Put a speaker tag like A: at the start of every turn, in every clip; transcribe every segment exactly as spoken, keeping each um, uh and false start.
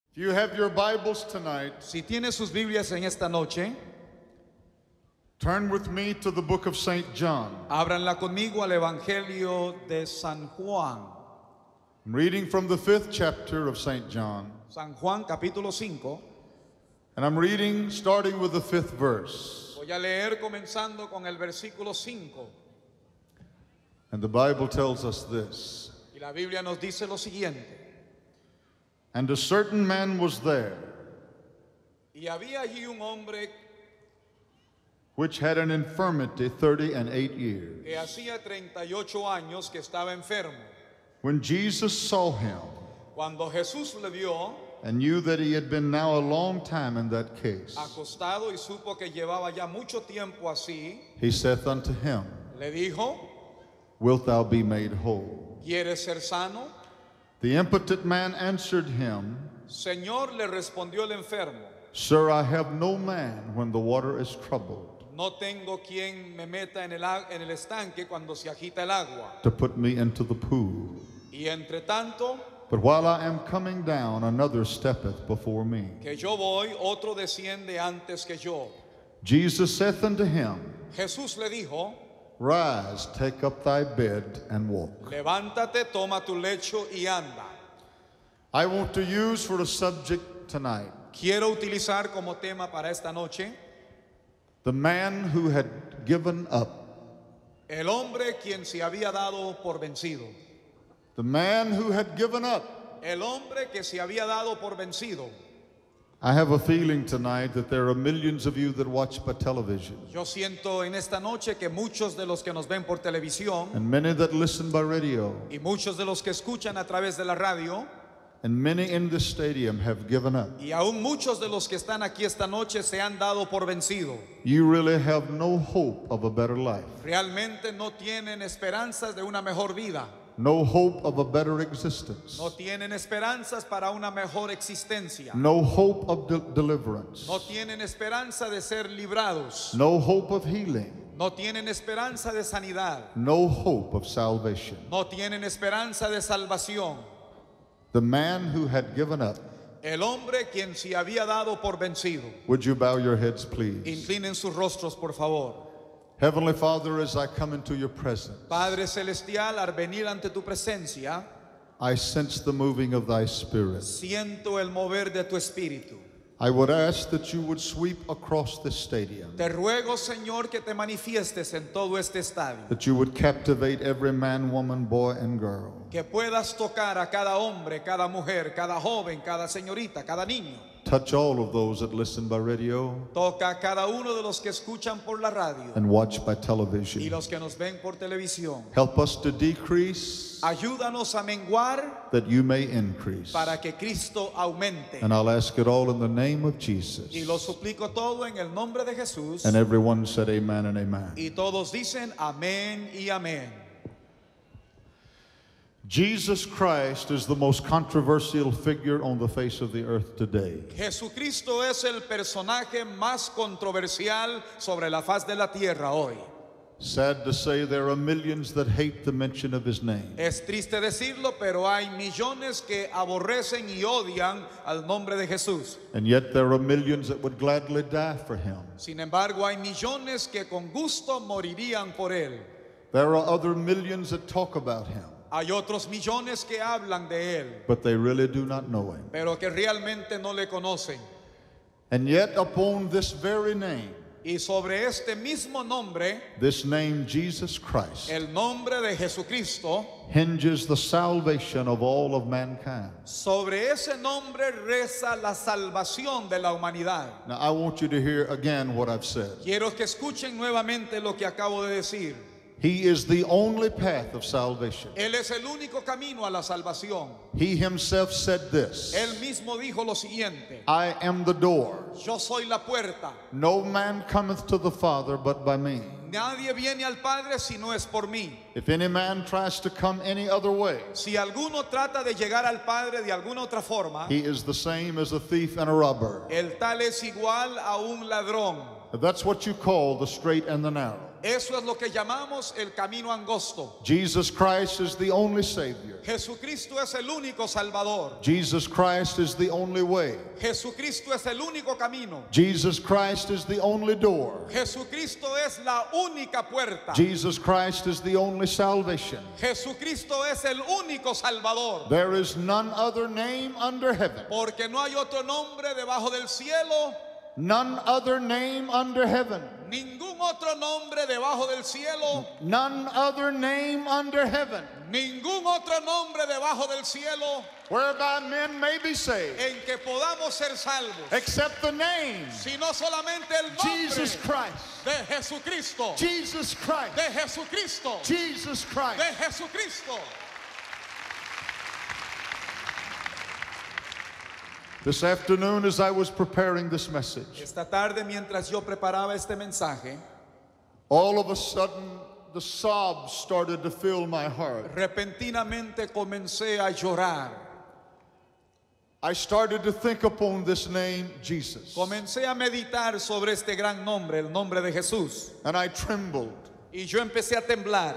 A: If you have your Bibles tonight,
B: Si tiene sus Biblias en esta noche,
A: turn with me to the book of Saint John.
B: ábranla conmigo al Evangelio de San Juan.
A: I'm reading from the fifth chapter of Saint John,
B: San Juan capítulo cinco.
A: and I'm reading starting with the fifth verse.
B: Voy a leer comenzando con el versículo cinco.
A: And the Bible tells us this.
B: Y la Biblia nos dice lo siguiente.
A: And a certain man was there,
B: Y había allí un hombre
A: which had an infirmity thirty and eight years.
B: que hacía treinta y ocho años que estaba enfermo.
A: When Jesus saw him
B: Cuando Jesús le vio
A: and knew that he had been now a long time in that case,
B: acostado y supo que llevaba ya mucho tiempo así,
A: he saith unto him,
B: le dijo,
A: Wilt thou be made whole?
B: ¿quieres ser sano?
A: The impotent man answered him,
B: Señor, le respondió el enfermo,
A: Sir, I have no man when the water is troubled
B: no tengo quien me meta en el, a- en el estanque cuando se agita el agua.
A: to put me into the pool.
B: Y entre tanto
A: But while I am coming down, another steppeth before me.
B: que yo voy, otro desciende antes que yo.
A: Jesus saith unto him,
B: Jesús le dijo,
A: Rise, take up thy bed, and walk.
B: levántate, toma tu lecho y anda.
A: I want to use for a subject tonight
B: Quiero utilizar como tema para esta noche
A: the man who had given up.
B: el hombre quien se había dado por vencido.
A: The man who had given up.
B: El hombre que se había dado por vencido.
A: I have a feeling tonight that there are millions of you that watch by television
B: Yo siento en esta noche que muchos de los que nos ven por televisión
A: and many that listen by radio
B: y muchos de los que escuchan a través de la radio
A: and many in this stadium have given up.
B: y aún muchos de los que están aquí esta noche se han dado por vencido.
A: You really have no hope of a better life,
B: Realmente no tienen esperanzas de una mejor vida.
A: no hope of a better existence,
B: No tienen esperanzas para una mejor existencia.
A: no hope of de- deliverance,
B: No tienen esperanza de ser librados.
A: no hope of healing,
B: No tienen esperanza de sanidad.
A: no hope of salvation.
B: No tienen esperanza de salvación.
A: The man who had given up.
B: El hombre quien se había dado por vencido.
A: Would you bow your heads, please?
B: Inclinen sus rostros, por favor.
A: Heavenly Father, as I come into your presence,
B: Padre Celestial, al venir ante tu presencia,
A: I sense the moving of thy spirit.
B: siento el mover de tu espíritu.
A: I would ask that you would sweep across this stadium,
B: Te ruego, Señor, que te manifiestes en todo este estadio.
A: that you would captivate every man, woman, boy, and girl.
B: Que puedas tocar a cada hombre, cada mujer, cada joven, cada señorita, cada niño.
A: Touch all of those that listen by radio
B: Toca a cada uno de los que escuchan por la radio
A: and watch by
B: y
A: television.
B: los que nos ven por televisión.
A: Help us to decrease
B: Ayúdanos a menguar
A: that you may increase.
B: para que Cristo aumente.
A: And I'll ask it all in the name of
B: Y
A: Jesus.
B: lo suplico todo en el nombre de Jesús.
A: And everyone said amen and amen.
B: Y todos dicen amén y amén.
A: Jesus Christ is the most controversial figure on the face of the earth today.
B: Jesucristo es el personaje más controversial sobre la faz de la tierra hoy.
A: Sad to say, there are millions that hate the mention of his name.
B: Es triste decirlo, pero hay millones que aborrecen y odian al nombre de Jesús.
A: And yet there are millions that would gladly die for him.
B: Sin embargo, hay millones que con gusto morirían por él.
A: There are other millions that talk about him,
B: Hay otros millones que hablan de él,
A: but they really do not know him.
B: pero que realmente no le conocen.
A: And yet upon this very name,
B: Y sobre este mismo nombre,
A: this name Jesus Christ,
B: el nombre de Jesucristo,
A: hinges the salvation of all of mankind.
B: sobre ese nombre reza la salvación de la humanidad.
A: Now I want you to hear again what I've said.
B: Quiero que escuchen nuevamente lo que acabo de decir.
A: He is the only path of salvation.
B: Él es el único camino a la salvación.
A: He himself said this,
B: Él mismo dijo lo siguiente:
A: I am the door.
B: yo soy la puerta.
A: No man cometh to the Father but by me.
B: Nadie viene al Padre si no es por mí.
A: If any man tries to come any other way,
B: Si alguno trata de llegar al Padre de alguna otra forma,
A: he is the same as a thief and a robber.
B: el tal es igual a un ladrón.
A: That's what you call the straight and the narrow.
B: Eso es lo que llamamos el camino angosto.
A: Jesus Christ is the only Savior.
B: Jesucristo es el único Salvador.
A: Jesus Christ is the only way.
B: Jesucristo es el único camino.
A: Jesus Christ is the only door.
B: Jesucristo es la única puerta.
A: Jesus Christ is the only salvation.
B: Jesucristo es el único Salvador.
A: There is none other name under heaven.
B: Porque no hay otro nombre debajo del cielo.
A: None other name under heaven.
B: Ningún otro nombre debajo del cielo.
A: None other name under heaven.
B: Ningún otro nombre debajo del cielo.
A: Whereby men may be saved.
B: En que podamos ser salvos.
A: Except the name.
B: Sino solamente el nombre.
A: Jesus Christ.
B: De Jesucristo.
A: Jesus Christ.
B: De Jesucristo.
A: Jesus Christ.
B: De Jesucristo.
A: This afternoon, as I was preparing this message,
B: Esta tarde, mientras yo preparaba este mensaje,
A: all of a sudden the sobs started to fill my heart.
B: repentinamente comencé a llorar.
A: I started to think upon this name, Jesus,
B: Comencé a meditar sobre este gran nombre, el nombre de Jesús.
A: and I trembled.
B: Y yo empecé a temblar.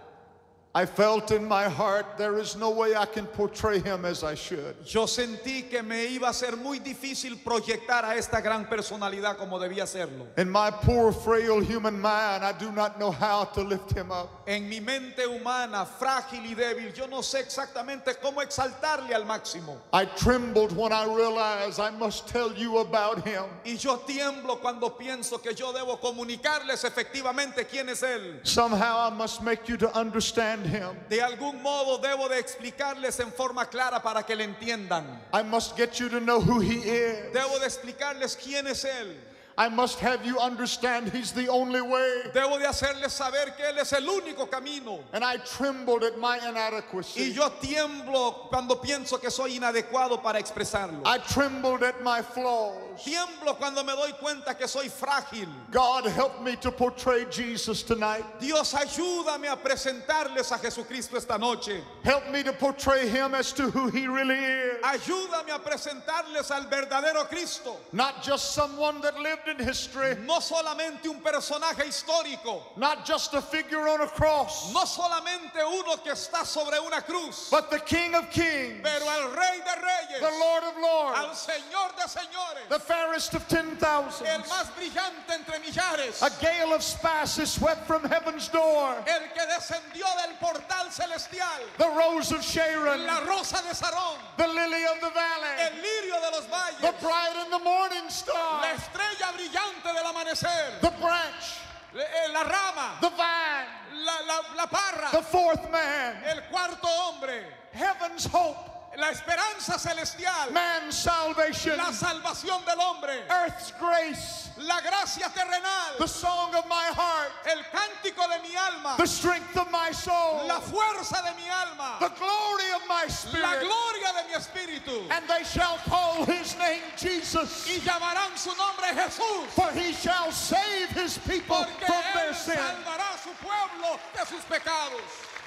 A: I felt in my heart there is no way I can portray him as I should.
B: Yo sentí que me iba a ser muy difícil proyectar a esta gran personalidad como debía hacerlo.
A: In my poor, frail human mind, I do not know how to lift him up.
B: En mi mente humana, frágil y débil, yo no sé exactamente cómo exaltarle al máximo.
A: I trembled when I realized I must tell you about him.
B: Y yo tiemblo cuando pienso que yo debo comunicarles efectivamente quién es Él.
A: Somehow I must make you to understand him.
B: De algún modo debo de explicarles en forma clara para que le entiendan.
A: I must get you to know who he is.
B: Debo de explicarles quién es Él.
A: I must have you understand he's the only way.
B: Debo de hacerles saber que Él es el único camino.
A: And I trembled at my
B: Y
A: inadequacy.
B: yo tiemblo cuando pienso que soy inadecuado para expresarlo.
A: I trembled at my flaws.
B: Tiemblo cuando me doy cuenta que soy frágil.
A: God, help me to portray Jesus tonight.
B: Dios, ayúdame a presentarles a Jesucristo esta noche.
A: Help me to portray him as to who he really is.
B: Ayúdame a presentarles al verdadero Cristo.
A: Not just someone that lived in history.
B: No solamente un personaje histórico.
A: Not just a figure on a cross.
B: No solamente uno que está sobre una cruz.
A: But the King of Kings.
B: Pero al Rey de Reyes.
A: The Lord of Lords.
B: Al Señor de Señores.
A: The fairest of ten thousands.
B: El más brillante entre millares.
A: A gale of spices swept from heaven's door.
B: El que descendió del portal celestial.
A: The rose of Sharon.
B: La rosa de Sarón.
A: The lily of the valley.
B: El lirio de los valles.
A: The bright and the morning star.
B: La estrella brillante del amanecer.
A: The branch.
B: La rama.
A: The vine.
B: La, la, la parra.
A: The fourth man.
B: El cuarto hombre.
A: Heaven's hope.
B: La esperanza celestial.
A: Man's salvation.
B: La salvación del hombre.
A: Earth's grace.
B: La gracia terrenal.
A: The song of my heart.
B: El cántico de mi alma.
A: The strength of my soul.
B: La fuerza de mi alma.
A: The glory of my spirit.
B: La gloria de mi espíritu.
A: And they shall call his name Jesus.
B: Y llamarán su nombre Jesús.
A: For he shall save his people
B: Porque
A: from their
B: él
A: sin.
B: salvará a su pueblo de sus pecados.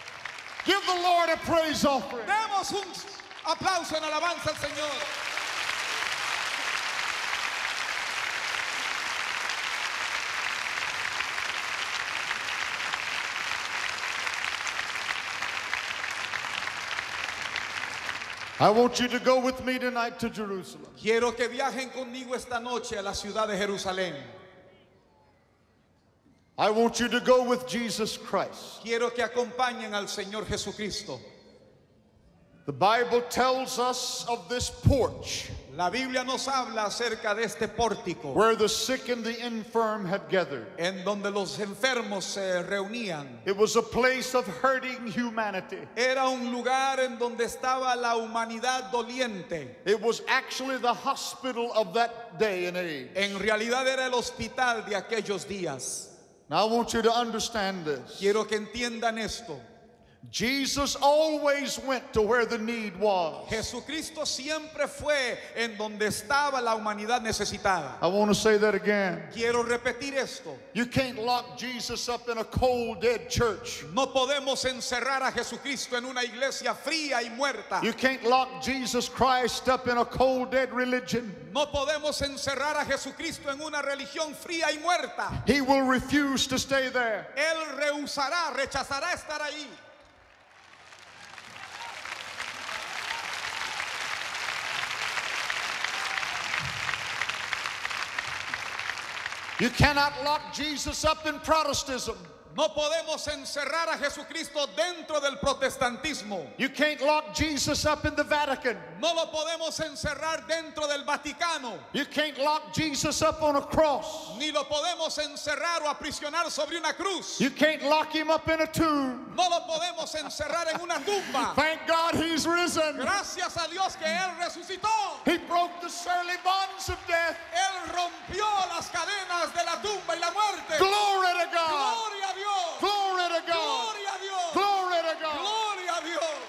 A: Give the Lord a praise offering.
B: Demos un aplauso en alabanza al Señor.
A: I want you to go with me tonight to Jerusalem.
B: Quiero que viajen conmigo esta noche a la ciudad de Jerusalén.
A: I want you to go with Jesus Christ.
B: Quiero que acompañen al Señor Jesucristo.
A: The Bible tells us of this porch
B: La Biblia nos habla acerca de este pórtico
A: where the sick and the infirm had gathered.
B: en donde los enfermos se reunían.
A: It was a place of hurting humanity.
B: Era un lugar en donde estaba la humanidad doliente.
A: It was actually the hospital of that day and age.
B: En realidad era el hospital de aquellos días.
A: Now I want you to understand this.
B: Quiero que entiendan esto.
A: Jesus always went to where the need was.
B: Jesucristo siempre fue en donde estaba la humanidad necesitada.
A: I want to say that again.
B: Quiero repetir esto.
A: You can't lock Jesus up in a cold, dead church.
B: No podemos encerrar a Jesucristo en una iglesia fría y muerta.
A: You can't lock Jesus Christ up in a cold, dead religion.
B: No podemos encerrar a Jesucristo en una religión fría y muerta.
A: He will refuse to stay there.
B: Él rehusará, rechazará estar ahí.
A: You cannot lock Jesus up in Protestantism.
B: No podemos encerrar a Jesucristo dentro del protestantismo.
A: You can't lock Jesus up in the Vatican.
B: No lo podemos encerrar dentro del Vaticano.
A: You can't lock Jesus up on a cross.
B: Ni lo podemos encerrar o aprisionar sobre una cruz.
A: You can't lock him up in a tomb.
B: No lo podemos encerrar en una tumba.
A: Thank God he's risen.
B: Gracias a Dios que Él resucitó.
A: He broke the surly bonds of death.
B: Él rompió las cadenas de la tumba y la muerte.
A: Glory to God.
B: Gloria a Dios.
A: Glory to God.
B: Gloria a Dios.
A: Glory to God.
B: Gloria a Dios.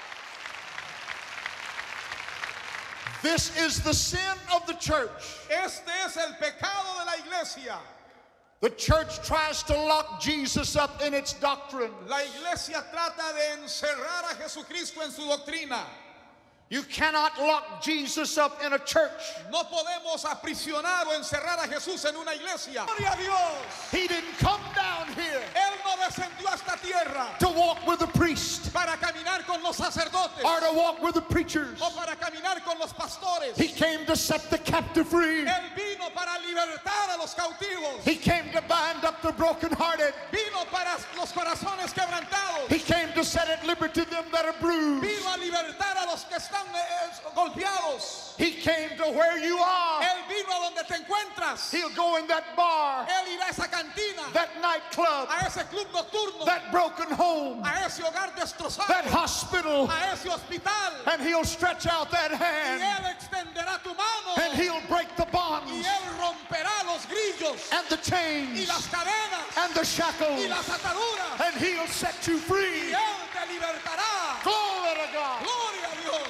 A: This is the sin of the church.
B: Este es el pecado de la iglesia.
A: The church tries to lock Jesus up in its doctrine.
B: La iglesia trata de encerrar a Jesucristo en su doctrina.
A: You cannot lock Jesus up in a church.
B: No podemos aprisionar o encerrar a Jesús en una iglesia. Gloria a Dios.
A: He didn't come down here
B: Él no descendió a esta tierra
A: to walk with the priest
B: para caminar con los sacerdotes
A: or to walk with the preachers.
B: o para caminar con los pastores.
A: He came to set the captive free.
B: Él vino para libertar a los cautivos.
A: He came to bind up the brokenhearted.
B: Vino para los corazones quebrantados.
A: He came to set at liberty them that are bruised.
B: Vino a libertar a los que están eh, golpeados.
A: He came to where you are.
B: Él vino a donde te encuentras.
A: He'll go in that bar,
B: Él irá a esa cantina,
A: that nightclub,
B: a ese club nocturno,
A: that broken home,
B: a ese hogar destrozado,
A: that hospital,
B: a ese hospital.
A: and he'll stretch out that
B: Y
A: hand
B: Él extenderá tu mano.
A: and he'll break the
B: Y
A: bonds
B: Él romperá los grillos
A: and the
B: y
A: chains
B: las cadenas
A: and the
B: y
A: shackles,
B: las ataduras.
A: and he'll set you
B: Y
A: free.
B: Él te libertará.
A: Glory to God.
B: Gloria a Dios.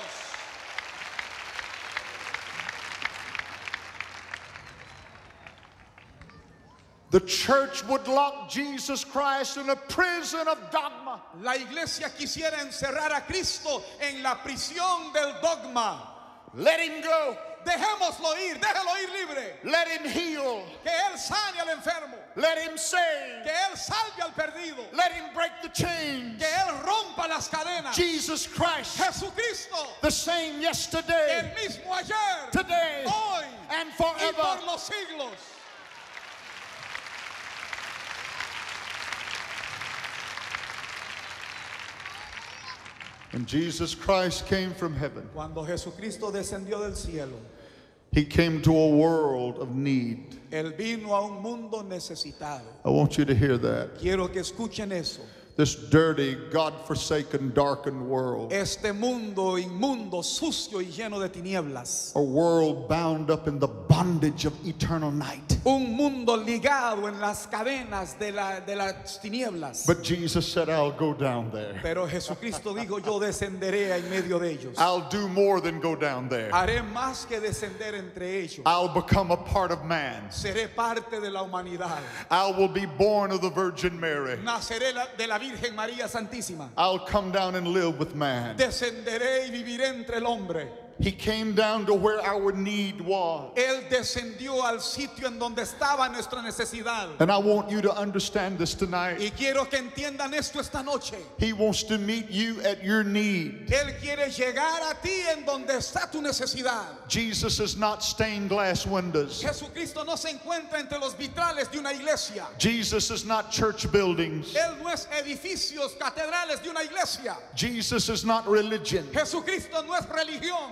A: The church would lock Jesus Christ in a prison of dogma.
B: La iglesia quisiera encerrar a Cristo en la prisión del dogma.
A: Let him go.
B: Dejémoslo ir, déjelo ir libre.
A: Let him heal.
B: Que Él sane al enfermo.
A: Let him save.
B: Que Él salve al perdido.
A: Let him break the chains.
B: Que Él rompa las cadenas.
A: Jesus Christ,
B: Jesucristo,
A: the same yesterday,
B: el mismo ayer,
A: today,
B: hoy
A: and
B: y
A: forever.
B: por los siglos.
A: And Jesus Christ came from heaven.
B: Cuando Jesucristo descendió del cielo,
A: He came to a world of need.
B: Él vino a un mundo necesitado.
A: I want you to hear that.
B: Quiero que escuchen eso.
A: This dirty, God-forsaken, darkened world.
B: Este mundo inmundo, sucio y lleno de tinieblas.
A: A world bound up in the bondage of eternal night.
B: Un mundo ligado en las cadenas de, la, de las tinieblas.
A: But Jesus said, I'll go down there.
B: Pero Jesucristo dijo, yo descenderé en medio de ellos.
A: I'll do more than go down there.
B: Haré más que descender entre ellos.
A: I'll become a part of man.
B: Seré parte de la humanidad.
A: I will be born of the Virgin Mary.
B: Naceré la- de la Virgen María Santísima.
A: I'll come down and live with man.
B: Descenderé y viviré entre el hombre.
A: He came down to where our need was.
B: Él descendió al sitio en donde estaba nuestra necesidad.
A: And I want you to understand this tonight.
B: Y quiero que entiendan esto esta noche.
A: He wants to meet you at your need.
B: Él quiere llegar a ti en donde está tu necesidad.
A: Jesus is not stained glass windows.
B: Jesucristo no se encuentra entre los vitrales de una iglesia.
A: Jesus is not church buildings.
B: Él no es edificios catedrales de una iglesia.
A: Jesus is not religion.
B: Jesucristo no es religión.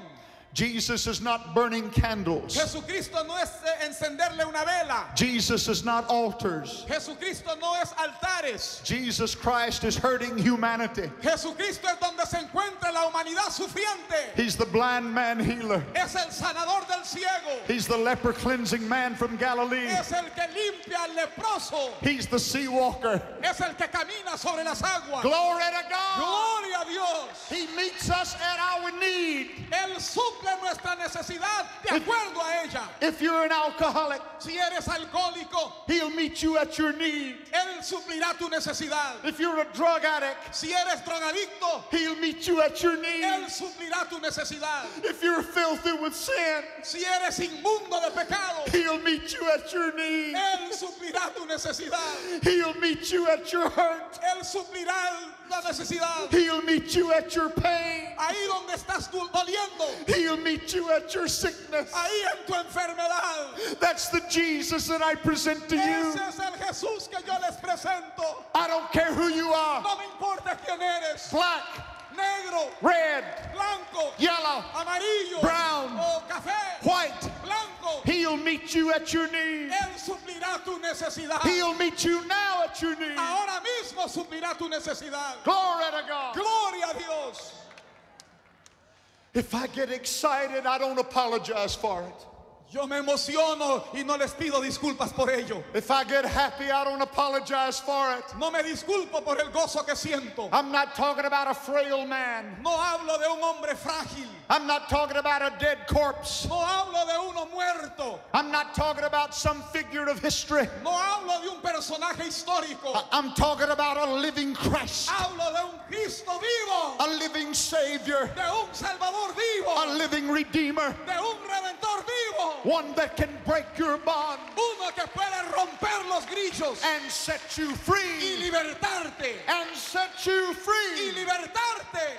A: Jesus is not burning candles.
B: Jesucristo no es eh, encenderle una vela.
A: Jesus is not altars.
B: Jesucristo no es altares.
A: Jesus Christ is hurting humanity.
B: Jesucristo es donde se encuentra la humanidad sufriente.
A: He's the blind man healer.
B: Es el sanador del ciego.
A: He's the leper cleansing man from Galilee.
B: Es el que limpia al leproso.
A: He's the sea walker.
B: Es el que camina sobre las aguas.
A: Glory to God.
B: Gloria a Dios.
A: He meets us at our need.
B: Él suple nuestra necesidad de acuerdo a ella.
A: If you're an alcoholic,
B: Si eres alcohólico,
A: He'll meet you at your need.
B: Él suplirá tu necesidad.
A: If you're a drug addict,
B: Si eres drogadicto,
A: He'll meet you at your need.
B: Él suplirá tu necesidad.
A: If you're filthy with sin,
B: Si eres inmundo de pecado,
A: He'll meet you at your need.
B: Él suplirá tu necesidad.
A: He'll meet you at your hurt.
B: Él suplirá la necesidad.
A: He'll meet you at your pain.
B: Ahí donde estás tú doliendo,
A: He'll meet you at your sickness.
B: ahí en tu enfermedad.
A: That's the Jesus that I present to you.
B: Ese es el Jesús que yo les presento.
A: I don't care who you are.
B: No me importa quién eres.
A: Black,
B: Negro,
A: red,
B: blanco,
A: yellow,
B: amarillo,
A: brown,
B: o café,
A: white.
B: blanco.
A: He'll meet you at your need.
B: Él suplirá tu necesidad.
A: He'll meet you now at your need.
B: Ahora mismo suplirá tu necesidad.
A: Glory to God.
B: Gloria a Dios.
A: If I get excited, I don't apologize for it.
B: Yo me emociono y no les pido disculpas por ello.
A: If I get happy, I don't apologize for it.
B: No me disculpo por el gozo que siento.
A: I'm not talking about a frail man.
B: No hablo de un hombre frágil.
A: I'm not talking about a dead corpse.
B: No hablo de uno muerto.
A: I'm not talking about some figure of history.
B: No hablo de un personaje histórico.
A: I- I'm talking about a living Christ,
B: Hablo de un Cristo vivo.
A: a living Savior,
B: De un Salvador vivo.
A: a living Redeemer,
B: De un Redentor vivo.
A: one that can break your bond
B: Uno que puede romper los grillos
A: and set you
B: y
A: free.
B: libertarte.
A: And set you
B: Y
A: free.
B: libertarte.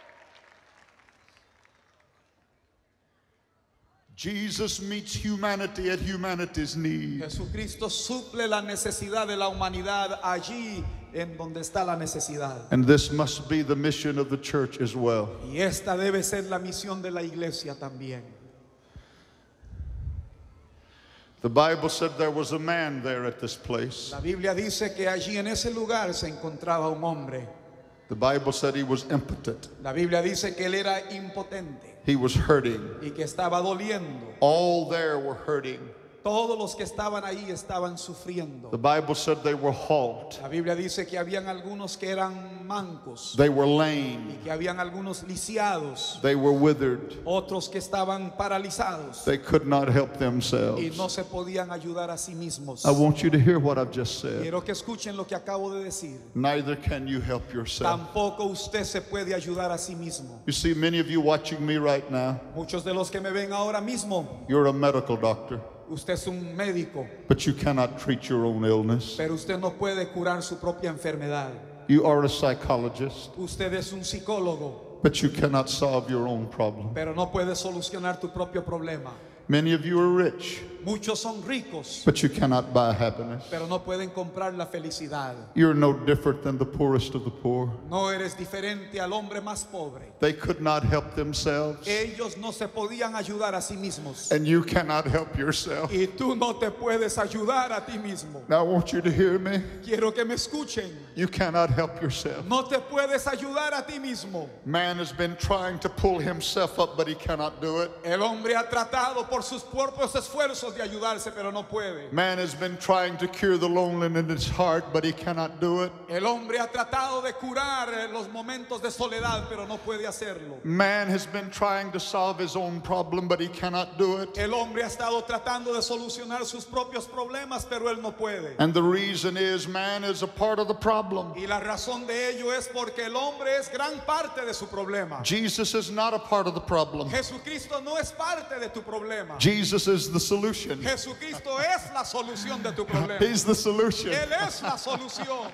A: Jesus meets humanity at humanity's need.
B: Jesucristo suple la necesidad de la humanidad allí en donde está la necesidad.
A: And this must be the mission of the church as well.
B: Y esta debe ser la misión de la iglesia también.
A: The Bible said there was a man there at this place.
B: La Biblia dice que allí en ese lugar se encontraba un hombre.
A: The Bible said he was impotent.
B: La Biblia dice que él era impotente
A: He was hurting.
B: y que estaba doliendo.
A: All there were hurting.
B: Todos los que estaban ahí estaban sufriendo.
A: The Bible said they were halt.
B: La Biblia dice que habían algunos que eran mancos
A: They were
B: y
A: lame.
B: que habían algunos lisiados,
A: They were withered.
B: otros que estaban paralizados
A: They could not help
B: y
A: themselves.
B: no se podían ayudar a sí mismos.
A: I want you to hear what I've just said.
B: Quiero que escuchen lo que acabo de decir.
A: Neither can you help yourself.
B: Tampoco usted se puede ayudar a sí mismo.
A: You see, many of you watching me right now,
B: Muchos de los que me ven ahora mismo,
A: you're a medical doctor,
B: usted es un médico,
A: but you cannot treat your own illness.
B: pero usted no puede curar su propia enfermedad.
A: You are a psychologist,
B: Usted es un psicólogo,
A: but you cannot solve your own problem.
B: pero no puede solucionar tu propio problema.
A: Many of you are rich,
B: Muchos son ricos,
A: but you cannot buy happiness.
B: pero no pueden comprar la felicidad.
A: You're no different than the poorest of the poor.
B: No eres diferente al hombre más pobre.
A: They could not help themselves,
B: Ellos no se podían ayudar a sí mismos.
A: and you cannot help yourself.
B: Y tú no te puedes ayudar a ti mismo.
A: Now, I want you to hear me.
B: Quiero que me escuchen.
A: You cannot help yourself.
B: No te puedes ayudar a ti mismo.
A: Man has been trying to pull himself up, but he cannot do it.
B: El hombre ha tratado por sus propios esfuerzos de ayudarse, pero no puede.
A: Man has been trying to cure the loneliness in his heart, but he cannot do it.
B: El hombre ha tratado de curar eh, los momentos de soledad, pero no puede hacerlo.
A: Man has been trying to solve his own problem, but he cannot do it.
B: El hombre ha estado tratando de solucionar sus propios problemas, pero él no puede.
A: And the reason is man is a part of the problem.
B: Y la razón de ello es porque el hombre es gran parte de su problema.
A: Jesus is not a part of the problem.
B: Jesucristo no es parte de tu problema.
A: Jesus is the solution.
B: Jesucristo es la solución de tu problema.
A: He's the solution.
B: Él es la solución.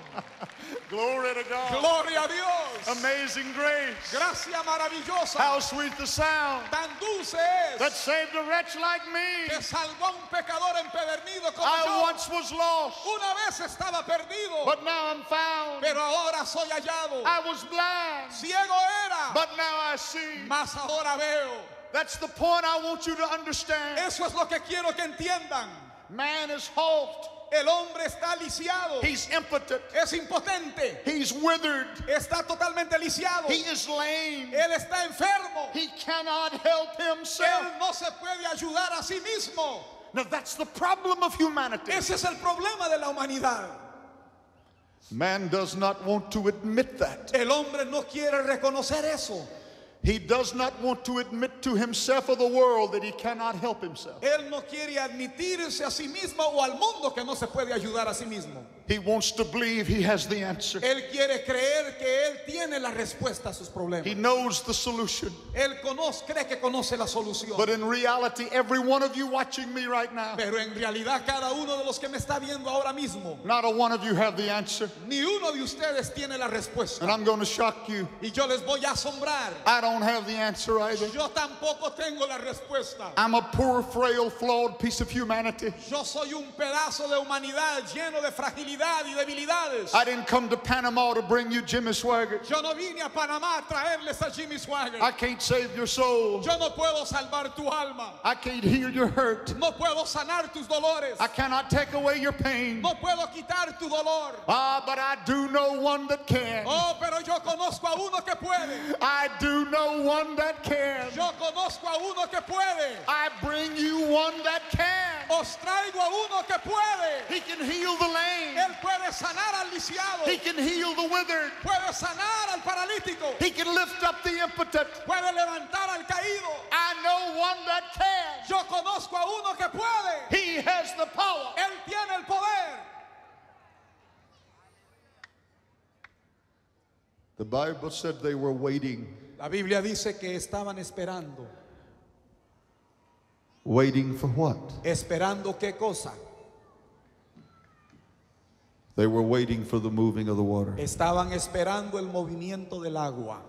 A: Glory to God.
B: Gloria a Dios.
A: Amazing grace.
B: Gracia maravillosa.
A: How sweet the sound
B: Tan dulce
A: that
B: es
A: saved a wretch like me.
B: que salvó a un pecador empedernido como
A: I
B: yo.
A: once was lost,
B: Una vez estaba perdido,
A: but now I'm found.
B: pero ahora soy hallado.
A: I was blind,
B: Ciego era,
A: but now I see.
B: mas ahora veo.
A: That's the point I want you to understand.
B: Eso es lo que quiero que entiendan.
A: Man is halt.
B: El hombre está lisiado.
A: He's impotent.
B: Es impotente.
A: He's withered.
B: Está totalmente lisiado.
A: He is lame.
B: Él está enfermo.
A: He cannot help himself.
B: Él no se puede ayudar a sí mismo.
A: Now that's the problem of humanity.
B: Ese es el problema de la humanidad.
A: Man does not want to admit that.
B: El hombre no quiere reconocer eso.
A: He does not want to admit to himself or the world that he cannot help himself.
B: Él no quiere admitirse a sí mismo o al mundo que no se puede ayudar a sí mismo.
A: He wants to believe he has the answer.
B: Él quiere creer que él tiene la respuesta a sus problemas.
A: He knows the solution.
B: Él conoce, cree que conoce la solución.
A: But in reality, every one of you watching me right now,
B: Pero en realidad cada uno de los que me está viendo ahora mismo,
A: not a one of you have the answer.
B: ni uno de ustedes tiene la respuesta.
A: And I'm going to shock you.
B: Y yo les voy a asombrar.
A: I don't have the answer either.
B: Yo tampoco tengo la respuesta.
A: I'm a poor, frail, flawed piece of humanity.
B: Yo soy un pedazo de humanidad lleno de fragilidad y debilidades.
A: I didn't come to Panama to bring you Jimmy Swaggart.
B: Yo no vine a Panamá a traerles a Jimmy Swaggart.
A: I can't save your soul.
B: Yo no puedo salvar tu alma.
A: I can't heal your hurt.
B: No puedo sanar tus dolores.
A: I cannot take away your pain.
B: No puedo quitar tu dolor.
A: Ah, but I do know one that can.
B: Oh, pero yo conozco a uno que puede.
A: I do know one that can.
B: Yo conozco a uno que puede.
A: I bring you one that can.
B: Os traigo a uno que puede.
A: He can heal the lame.
B: Él puede sanar al lisiado.
A: He can heal the withered.
B: Puede sanar al paralítico.
A: He can lift up the impotent.
B: Puede levantar al caído.
A: I know one that can.
B: Yo conozco a uno que puede.
A: He has the power.
B: Él tiene el poder.
A: The Bible said they were waiting.
B: La Biblia dice que estaban esperando.
A: Waiting for what?
B: ¿Esperando qué cosa?
A: They were waiting for the moving of the water.
B: Estaban esperando el movimiento del agua.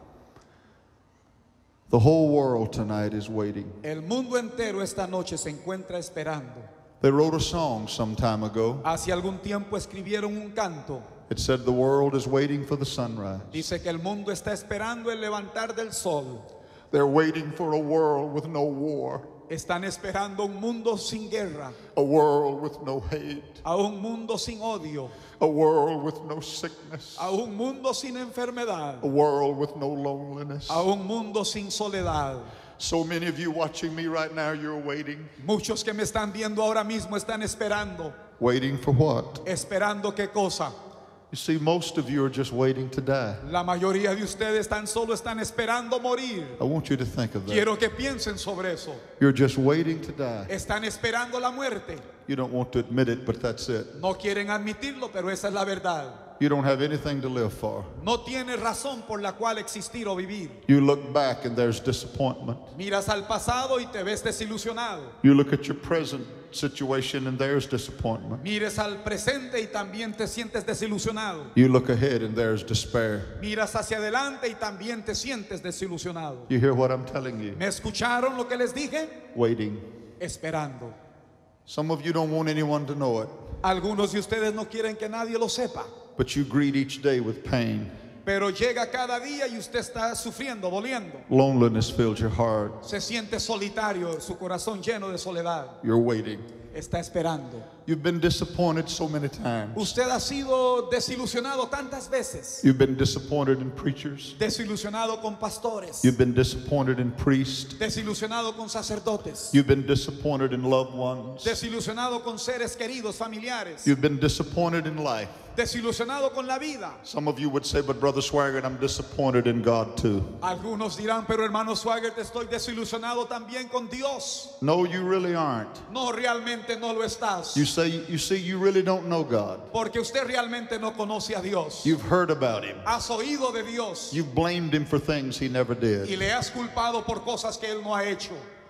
A: The whole world tonight is waiting.
B: El mundo entero esta noche se encuentra esperando.
A: They wrote a song some time ago.
B: Hace algún tiempo escribieron un canto.
A: It said the world is waiting for the sunrise.
B: Dice que el mundo está esperando el levantar del sol.
A: They're waiting for a world with no war.
B: Están esperando un mundo sin guerra.
A: A world with no hate.
B: A un mundo sin odio.
A: A world with no sickness.
B: A un mundo sin enfermedad.
A: A world with no loneliness.
B: A un mundo sin soledad.
A: So many of you watching me right now, you're waiting.
B: Muchos que me están viendo ahora mismo están esperando.
A: Waiting for what?
B: ¿Esperando qué cosa?
A: You see, most of you are just waiting to die.
B: La mayoría de ustedes tan solo están esperando morir.
A: I want you to think of that.
B: Quiero que piensen sobre eso.
A: You're just waiting to die.
B: Están esperando la muerte.
A: You don't want to admit it, but that's it.
B: No quieren admitirlo, pero esa es la verdad.
A: You don't have anything to live for.
B: No tienes razón por la cual existir o vivir.
A: You look back and there's disappointment.
B: Miras al pasado y te ves desilusionado.
A: You look at your present situation and there's disappointment.
B: Mires al presente y también te sientes desilusionado.
A: You look ahead and there's despair.
B: Miras hacia adelante y también te sientes desilusionado.
A: You hear what I'm telling you?
B: ¿Me escucharon lo que les dije?
A: Waiting.
B: Esperando.
A: Some of you don't want anyone to know it,
B: Algunos de ustedes no quieren que nadie lo sepa,
A: but you greet each day with pain.
B: pero llega cada día y usted está sufriendo, doliendo.
A: Loneliness fills your heart.
B: Se siente solitario, su corazón lleno de soledad.
A: You're waiting.
B: Está esperando.
A: You've been disappointed so many times.
B: Usted ha sido desilusionado tantas veces.
A: You've been disappointed in preachers.
B: Desilusionado con pastores.
A: You've been disappointed in priests.
B: Desilusionado con sacerdotes.
A: You've been disappointed in loved ones.
B: Desilusionado con seres queridos, familiares.
A: You've been disappointed in life.
B: Desilusionado con la vida.
A: Some of you would say, but Brother Swaggart, I'm disappointed in God too.
B: Algunos dirán, pero hermano Swaggart, estoy desilusionado también con Dios.
A: No, you really aren't.
B: No, realmente no lo estás.
A: You say, you see, you really don't know God.
B: Porque usted realmente no conoce a Dios.
A: You've heard about Him.
B: Has oído de Dios
A: You've blamed Him for things He never
B: y
A: did.
B: le has culpado por cosas que Él no ha hecho.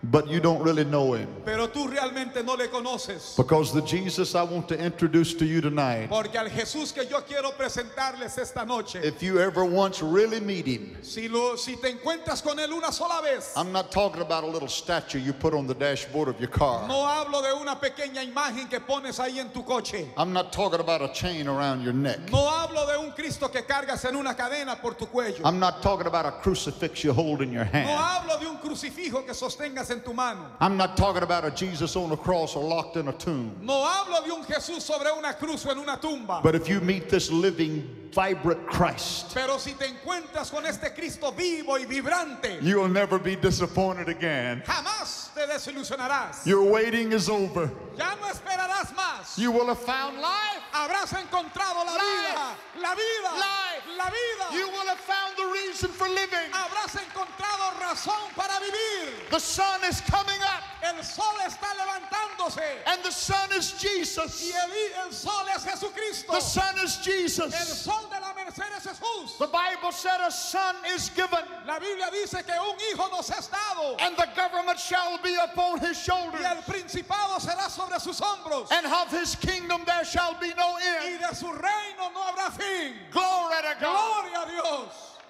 A: but you don't really know him.
B: pero tú realmente no le conoces.
A: Because the Jesus I want to introduce to you tonight,
B: Porque al Jesús que yo quiero presentarles esta noche,
A: if you ever once really meet him,
B: si, lo, si te encuentras con él una sola vez,
A: I'm not talking about a little statue you put on the dashboard of your car.
B: no hablo de una pequeña imagen que pones ahí en tu coche.
A: I'm not talking about a chain around your neck.
B: No hablo de un Cristo que cargas en una cadena por tu cuello.
A: I'm not talking about a crucifix you hold in your
B: No
A: hand.
B: hablo de un crucifijo que sostengas en tu mano.
A: I'm not talking about a Jesus on a cross or locked in a tomb.
B: No hablo de un Jesús sobre una cruz o en una tumba.
A: But if you meet this living, vibrant Christ,
B: Pero si te encuentras con este Cristo vivo y vibrante,
A: you'll never be disappointed again.
B: jamás te desilusionarás.
A: Your waiting is over.
B: Ya no esperarás más.
A: You will have found life.
B: Habrás encontrado la vida, la vida,
A: Life.
B: la vida.
A: You will have found the reason for living.
B: Habrás encontrado razón para vivir.
A: The sun is coming up,
B: El sol está levantándose
A: and the sun is
B: y
A: Jesus.
B: el, el sol es Jesucristo.
A: The sun is
B: El
A: Jesus.
B: sol de la merced es Jesús.
A: The Bible said a son is given,
B: La Biblia dice que un hijo nos es dado
A: and the government shall be upon his
B: y
A: shoulders,
B: el principado será sobre sus hombros
A: and of his kingdom there shall be no
B: y
A: end.
B: de su reino no habrá fin.
A: Glory to God.
B: Gloria a Dios.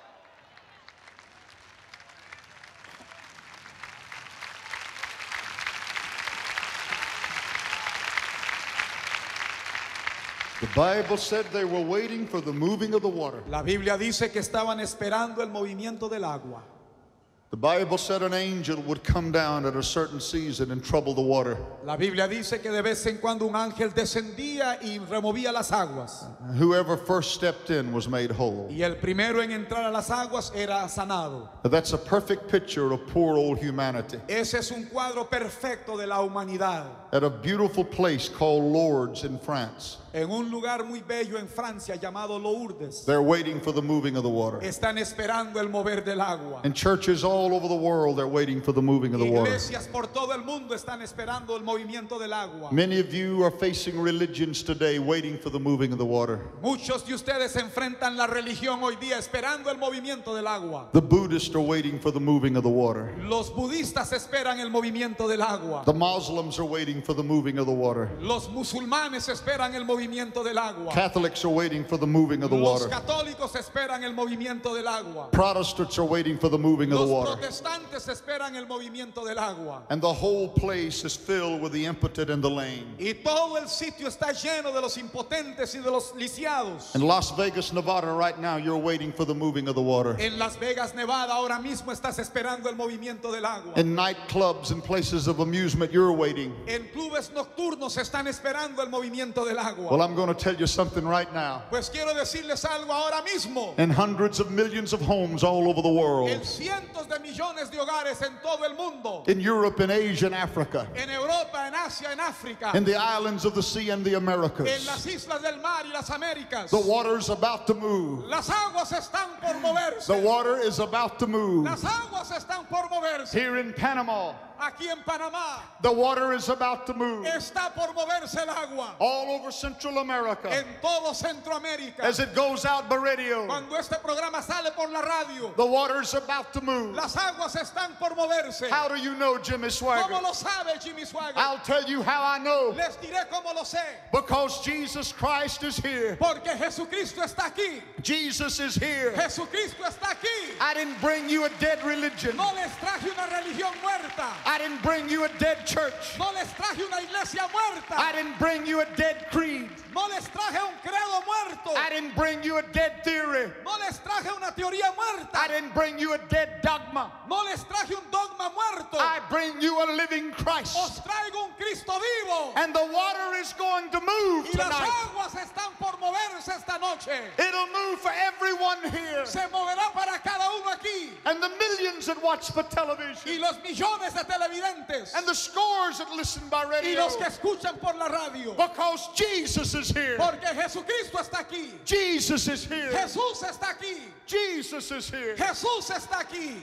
A: The Bible said they were waiting for the moving of the water.
B: La Biblia dice que estaban esperando el movimiento del agua.
A: The Bible said an angel would come down at a certain season and trouble the water.
B: La Biblia dice que de vez en cuando un ángel descendía y removía las aguas.
A: Whoever first stepped in was made whole.
B: Y el primero en entrar a las aguas era sanado.
A: That's a perfect picture of poor old humanity.
B: Ese es un cuadro perfecto de la humanidad.
A: At a beautiful place called Lourdes in France,
B: En un lugar muy bello en Francia llamado Lourdes,
A: they're waiting for the moving of the water.
B: están esperando el mover del agua.
A: In churches all over the world, they're waiting for the moving of the water.
B: Iglesias por todo el mundo están esperando el movimiento del agua.
A: Many of you are facing religions today waiting for the moving of the water.
B: Muchos de ustedes enfrentan la religión hoy día esperando el movimiento del agua.
A: The Buddhists are waiting for the moving of the water.
B: Los budistas esperan el movimiento del agua.
A: The Muslims are waiting for the moving of the water.
B: Los musulmanes esperan el movimiento del agua.
A: Catholics are waiting for the moving of the
B: Los
A: water.
B: católicos esperan el movimiento del agua.
A: Protestants are waiting for the moving of the
B: Los
A: water.
B: protestantes esperan el movimiento del agua.
A: And the whole place is filled with the impotent and the lame.
B: Y todo el sitio está lleno de los impotentes y de los lisiados.
A: In Las Vegas, Nevada, right now, you're waiting for the moving of the water.
B: En Las Vegas, Nevada, ahora mismo estás esperando el movimiento del agua.
A: In nightclubs and places of amusement, you're waiting.
B: En clubes nocturnos están esperando el movimiento del agua.
A: Well, I'm going to tell you something right now.
B: Pues quiero decirles algo ahora mismo.
A: In hundreds of millions of homes all over the world,
B: En cientos de millones de hogares en todo el mundo.
A: in Europe, in Asia, and Africa,
B: En Europa, en Asia, en África.
A: in the islands of the sea and the
B: En
A: Americas,
B: las islas del mar y las Américas.
A: the water's about to move.
B: Las aguas están por moverse.
A: The water is about to move.
B: Las aguas están por moverse.
A: Here in Panama,
B: Aquí en Panamá
A: the water is about to move.
B: está por moverse el agua.
A: All over Central America,
B: En todo Centroamérica.
A: as it goes out by radio,
B: Cuando este programa sale por la radio,
A: the water's about to move.
B: las aguas están por moverse.
A: How do you know, Jimmy
B: ¿Cómo
A: Swagger?
B: lo sabe Jimmy Swagger?
A: I'll tell you how I know.
B: Les diré cómo lo sé.
A: Because Jesus Christ is here.
B: Porque Jesucristo está aquí.
A: Jesus is here.
B: Jesucristo está aquí.
A: I didn't bring you a dead religion.
B: No les traje una religión muerta.
A: I didn't bring you a dead church.
B: No les traje una iglesia muerta.
A: I didn't bring you a dead creed.
B: No les traje un credo muerto.
A: I didn't bring you a dead theory.
B: No les traje una teoría muerta.
A: I didn't bring you a dead dogma.
B: No les traje un dogma muerto.
A: I bring you a living Christ.
B: Os traigo un Cristo vivo.
A: And the water is going to move
B: Y las
A: tonight.
B: aguas están por moverse esta noche.
A: It'll move for everyone here.
B: Se moverá para cada uno aquí.
A: And the millions that watch the television.
B: Y los millones de televidentes.
A: And the scores that listen by
B: Y
A: radio.
B: los que escuchan por la radio.
A: Because Jesus is here.
B: Porque Jesucristo está aquí.
A: Jesus is here.
B: Jesús está aquí.
A: Jesus is here.
B: Jesús está aquí.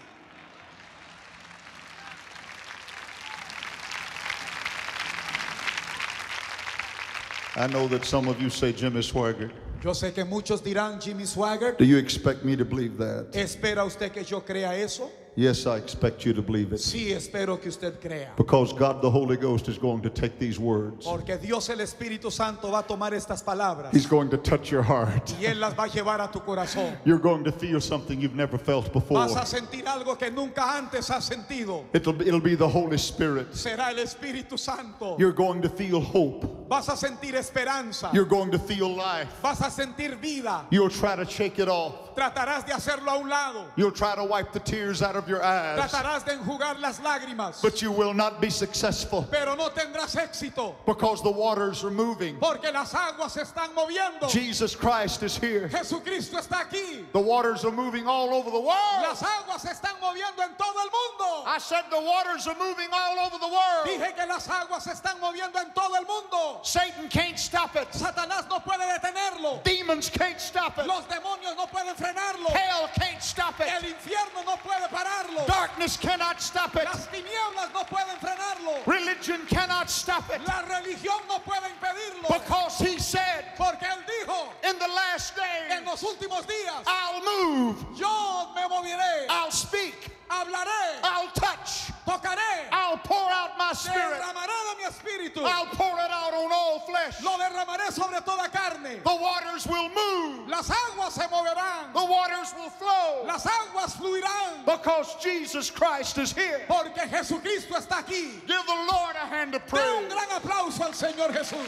A: I know that some of you say, Jimmy Swaggart,
B: Yo sé que muchos dirán, Jimmy Swaggart,
A: do you expect me to believe that?
B: ¿espera usted que yo crea eso?
A: Yes, I expect you to believe it.
B: Sí, espero que usted crea.
A: Because God the Holy Ghost is going to take these words.
B: Porque Dios el Espíritu Santo va a tomar estas palabras
A: He's going to touch your heart.
B: y Él las va a llevar a tu corazón.
A: You're going to feel something you've never felt before.
B: Vas a sentir algo que nunca antes has sentido.
A: It'll be, it'll be the Holy Spirit.
B: Será el Espíritu Santo.
A: You're going to feel hope.
B: Vas a sentir esperanza.
A: You're going to feel life.
B: Vas a sentir vida.
A: You'll try to shake it off.
B: Tratarás de hacerlo a un lado.
A: You'll try to wipe the tears out of your eyes.
B: Tratarás de enjugar las lágrimas.
A: But you will not be successful.
B: Pero no tendrás éxito.
A: Because the waters are moving.
B: Porque las aguas se están moviendo.
A: Jesus Christ is here.
B: Jesucristo está aquí.
A: The waters are moving all over the world.
B: Las aguas se están moviendo en todo el mundo.
A: I said the waters are moving all over the world.
B: Dije que las aguas se están moviendo en todo el mundo.
A: Satan can't stop it.
B: Satanás no puede detenerlo.
A: Demons can't stop it.
B: Los demonios no pueden frenarlo.
A: Hell can't stop it.
B: El infierno no puede pararlo.
A: Darkness cannot stop it.
B: Las tinieblas no pueden frenarlo.
A: Religion cannot stop it.
B: La religión no puede impedirlo.
A: Because he said,
B: Porque él dijo,
A: in the last days,
B: en los últimos días,
A: I'll move,
B: yo me moveré,
A: I'll speak,
B: hablaré,
A: I'll touch,
B: tocaré,
A: I'll pour out my spirit,
B: derramaré de mi espíritu,
A: I'll pour it out on all flesh.
B: lo derramaré sobre toda carne.
A: The waters will move,
B: Las aguas se moverán,
A: the waters will flow,
B: las aguas fluirán,
A: because Jesus Christ is here.
B: porque Jesucristo está aquí.
A: Give the Lord a hand of
B: De
A: praise.
B: un gran aplauso al Señor Jesús.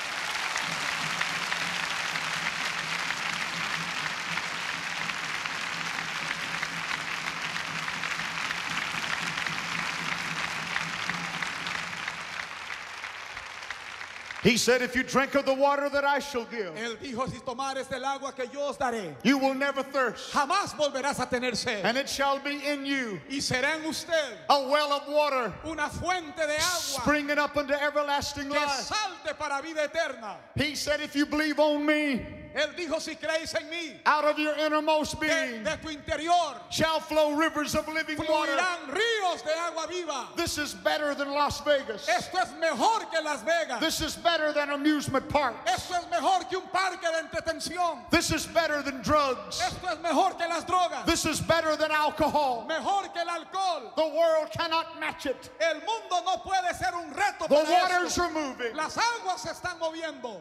A: He said, if you drink of the water that I shall give,
B: Él dijo, si tomares del agua que yo os daré,
A: you will never thirst,
B: jamás volverás a tener sed.
A: and it shall be in you
B: Y será en usted
A: a well of water
B: una fuente de agua
A: springing up unto everlasting
B: que
A: life.
B: salte para vida eterna.
A: He said, if you believe on me,
B: Él dijo, si creéis en mí,
A: out of your innermost
B: de,
A: being
B: de tu interior
A: shall flow rivers of living water.
B: fluirán ríos de agua viva.
A: This is better than Las Vegas.
B: Esto es mejor que Las Vegas.
A: This is better than amusement parks.
B: Esto es mejor que un parque de entretención.
A: This is better than drugs.
B: Esto es mejor que las drogas.
A: This is better than alcohol.
B: Mejor que el alcohol.
A: The world cannot match it.
B: El mundo no puede ser un reto
A: The
B: para
A: waters
B: esto.
A: are moving.
B: Las aguas se están moviendo.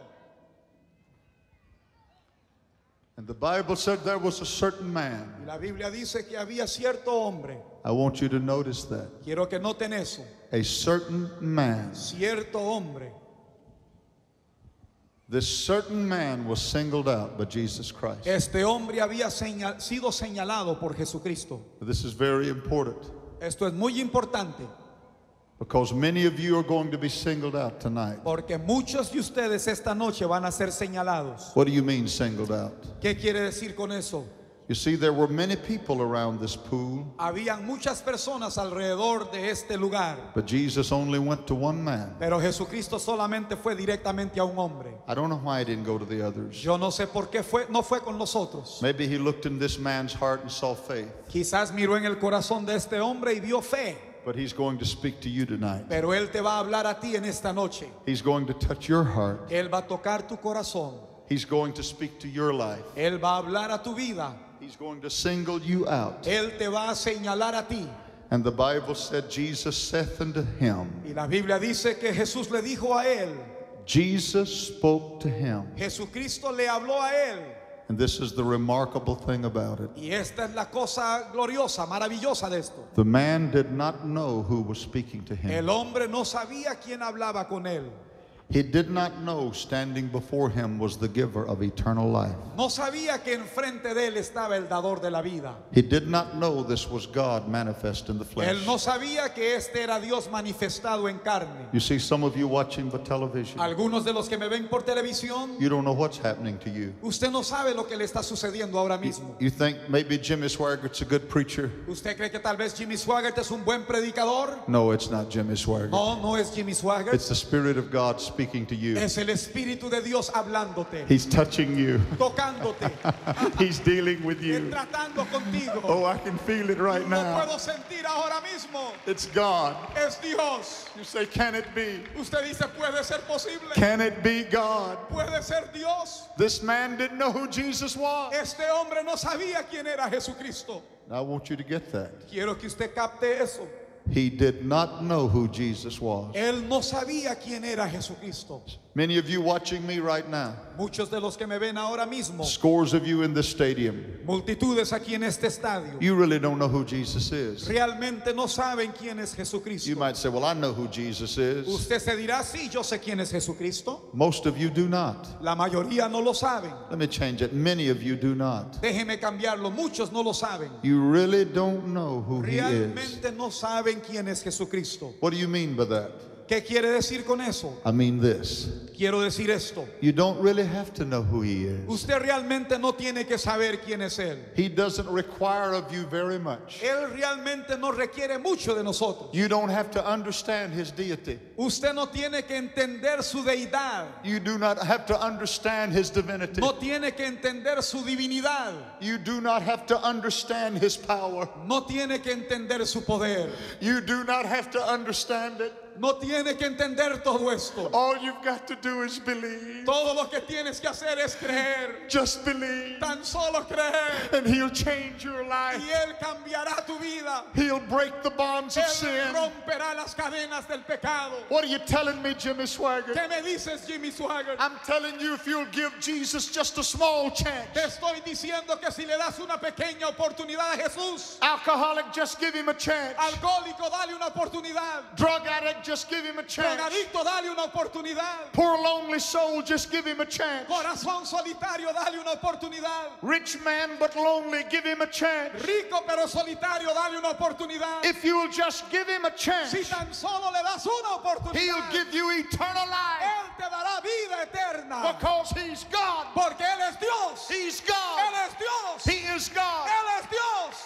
A: And the Bible said there was a certain
B: Y
A: man.
B: la Biblia dice que había cierto hombre.
A: I want you to notice that.
B: Quiero que noten eso.
A: A certain man.
B: Cierto hombre.
A: This certain man was singled out by Jesus Christ.
B: Este hombre había señal- sido señalado por Jesucristo.
A: This is very important
B: Esto es muy importante
A: because many of you are going to be singled out tonight.
B: porque muchos de ustedes esta noche van a ser señalados.
A: What do you mean singled out?
B: ¿Qué quiere decir con eso?
A: You see, there were many people around this pool,
B: Habían muchas personas alrededor de este lugar,
A: but Jesus only went to one man.
B: pero Jesucristo solamente fue directamente a un hombre.
A: I don't know why he didn't go to the others.
B: Yo no sé por qué fue, no fue con los otros.
A: Maybe he looked in this man's heart and saw faith.
B: Quizás miró en el corazón de este hombre y vio fe,
A: But he's going to speak to you tonight.
B: pero él te va a hablar a ti en esta noche.
A: He's going to touch your heart.
B: Él va a tocar tu corazón.
A: He's going to speak to your life.
B: Él va a hablar a tu vida.
A: He's going to single you out.
B: Él te va a señalar a ti.
A: And the Bible said, Jesus saith unto him,
B: Y la Biblia dice que Jesús le dijo a él,
A: Jesus spoke to him.
B: Jesucristo le habló a él.
A: And this is the remarkable thing about it.
B: Y esta es la cosa gloriosa, maravillosa de esto.
A: The man did not know who was speaking to him.
B: El hombre no sabía quién hablaba con él.
A: He did not know standing before him was the giver of eternal life.
B: No sabía que enfrente de él estaba el dador de la vida.
A: He did not know this was God manifest in the flesh.
B: Él no sabía que este era Dios manifestado en carne.
A: You see, some of you watching the television,
B: Algunos de los que me ven por televisión,
A: you don't know what's happening to you.
B: usted no sabe lo que le está sucediendo ahora mismo.
A: You think maybe Jimmy Swaggart's a good preacher?
B: ¿Usted cree que tal vez Jimmy Swaggart es un buen predicador?
A: No, it's not Jimmy Swaggart.
B: No, no es Jimmy Swaggart.
A: It's the Spirit of God speaking to you.
B: Es el Espíritu de Dios hablándote,
A: He's touching you.
B: tocándote,
A: He's dealing with
B: y
A: you.
B: tratando contigo.
A: Oh, I can feel it right
B: Lo
A: now.
B: puedo sentir ahora mismo.
A: It's God.
B: Es Dios.
A: You say, can it be?
B: Usted dice, puede ser posible.
A: Can it be God?
B: Puede ser Dios.
A: This man didn't know who Jesus was.
B: Este hombre no sabía quién era Jesucristo.
A: Now I want you to get that.
B: Quiero que usted capte eso.
A: He did not know who Jesus was.
B: Él no sabía quién era Jesucristo.
A: Many of you watching me right now,
B: Muchos de los que me ven ahora mismo,
A: scores of you in this stadium,
B: multitudes aquí en este estadio,
A: you really don't know who Jesus is.
B: realmente no saben quién es Jesucristo.
A: You might say, well, I know who Jesus is.
B: Usted se dirá, sí, yo sé quién es Jesucristo.
A: Most of you do not.
B: La mayoría no lo saben.
A: Let me change it. Many of you do not.
B: Déjeme cambiarlo, muchos no lo saben.
A: You really don't know who he is.
B: Realmente no saben quién es Jesucristo.
A: What do you mean by that?
B: ¿Qué quiere decir con eso?
A: I mean this.
B: Quiero decir esto.
A: You don't really have to know who he is.
B: Usted realmente no tiene que saber quién es Él.
A: He doesn't require of you very much.
B: Él realmente no requiere mucho de nosotros.
A: You don't have to understand his deity.
B: Usted no tiene que entender su deidad.
A: You do not have to understand his divinity.
B: No tiene que entender su divinidad.
A: You do not have to understand his power.
B: No tiene que entender su poder.
A: You do not have to understand it.
B: No tiene que entender todo esto.
A: All you've got to do is believe.
B: Todo lo que tienes que hacer es creer.
A: Just believe.
B: Tan solo creer.
A: And he'll change your life.
B: Y Él cambiará tu vida.
A: He'll break the bonds of
B: Él
A: sin.
B: romperá las cadenas del pecado.
A: What are you telling me, Jimmy Swaggart?
B: ¿Qué me dices, Jimmy Swaggart?
A: I'm telling you, if you'll give Jesus just a small chance.
B: Te estoy diciendo que si le das una pequeña oportunidad a Jesús,
A: Alcoholic, just give him a chance.
B: alcohólico, dale una oportunidad.
A: Drug addict, just give him a chance.
B: Drogadicto, dale una oportunidad.
A: Poor lonely soul, just give him a chance.
B: Corazón solitario, dale una oportunidad.
A: Rich man but lonely, give him a chance.
B: Rico pero solitario, dale una oportunidad.
A: If you'll just give him a chance,
B: Si tan solo le das una oportunidad,
A: he'll give you eternal life.
B: Él te dará vida eterna.
A: Because he's God.
B: Porque Él es Dios.
A: He's
B: Él
A: God.
B: es Dios.
A: He is God.
B: Él es Dios.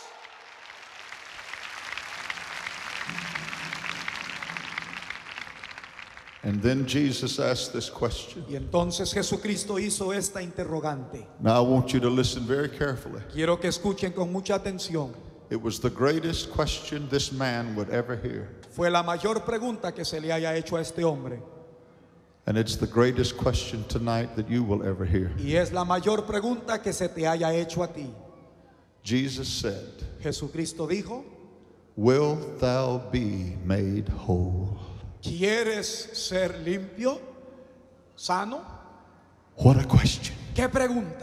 A: And then Jesus asked this question.
B: Y entonces Jesucristo hizo esta interrogante.
A: Now I want you to listen very carefully.
B: Quiero que escuchen con mucha atención.
A: It was the greatest question this man would ever hear.
B: Fue la mayor pregunta que se le haya hecho a este hombre.
A: And it's the greatest question tonight that you will ever hear.
B: Y es la mayor pregunta que se te haya hecho a ti.
A: Jesus said,
B: Jesucristo dijo,
A: "Wilt thou be made whole?"
B: ¿quieres ser limpio? ¿Sano?
A: What a question.
B: ¿Qué pregunta?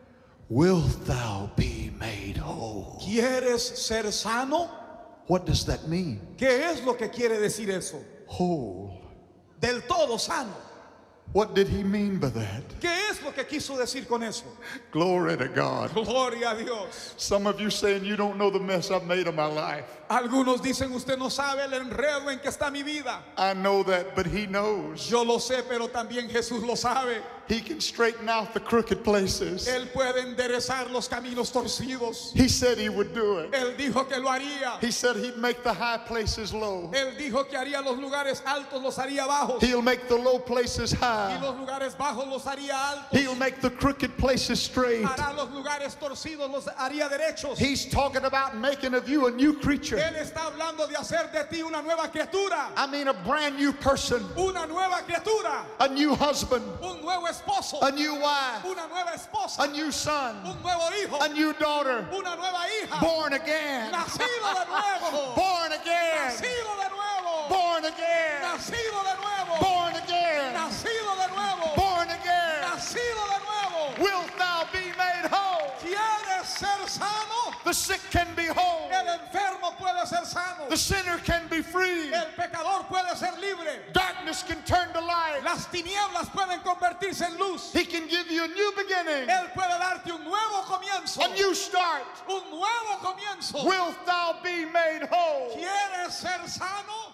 A: Wilt thou be made whole?
B: ¿Quieres ser sano?
A: What does that mean?
B: ¿Qué es lo que quiere decir eso?
A: Whole.
B: Del todo sano.
A: What did he mean by that?
B: ¿Qué es lo que quiso decir con eso?
A: Glory to God.
B: Gloria a Dios.
A: Some of you saying you don't know the mess I've made of my life.
B: Algunos dicen, usted no sabe el enredo en que está mi vida.
A: I know that, but he knows.
B: Yo lo sé, pero también Jesús lo sabe.
A: He can straighten out the crooked places.
B: Él puede enderezar los caminos torcidos.
A: He said he would do it.
B: Él dijo que lo haría.
A: He said he'd make the high places low.
B: Él dijo que haría los lugares altos, los haría bajos.
A: He'll make the low places
B: Y
A: high.
B: los lugares bajos los haría altos.
A: He'll make the crooked places straight.
B: Hará los lugares torcidos, los haría derechos.
A: He's talking about making of you a new creature.
B: Él está hablando de hacer de ti una nueva criatura.
A: I mean a brand new person,
B: Una nueva criatura.
A: a new husband,
B: Un nuevo esposo.
A: a new wife,
B: Una nueva esposa.
A: a new son,
B: Un nuevo hijo.
A: a new daughter,
B: Una nueva hija.
A: born again,
B: Nacido de nuevo.
A: born again,
B: Nacido de nuevo.
A: born again,
B: Nacido de nuevo.
A: born again,
B: Nacido de nuevo.
A: born again.
B: Nacido de nuevo.
A: Wilt thou be made whole?
B: ¿Quieres ser sano?
A: The sick can be whole.
B: El enfermo puede ser sano.
A: The sinner can be free.
B: El pecador puede ser libre.
A: Darkness can turn to light.
B: Las tinieblas pueden convertirse en luz.
A: He can give you a new beginning,
B: Él puede darte un nuevo comienzo.
A: a new start.
B: Un nuevo comienzo.
A: Wilt thou be made whole?
B: ¿Quieres ser sano?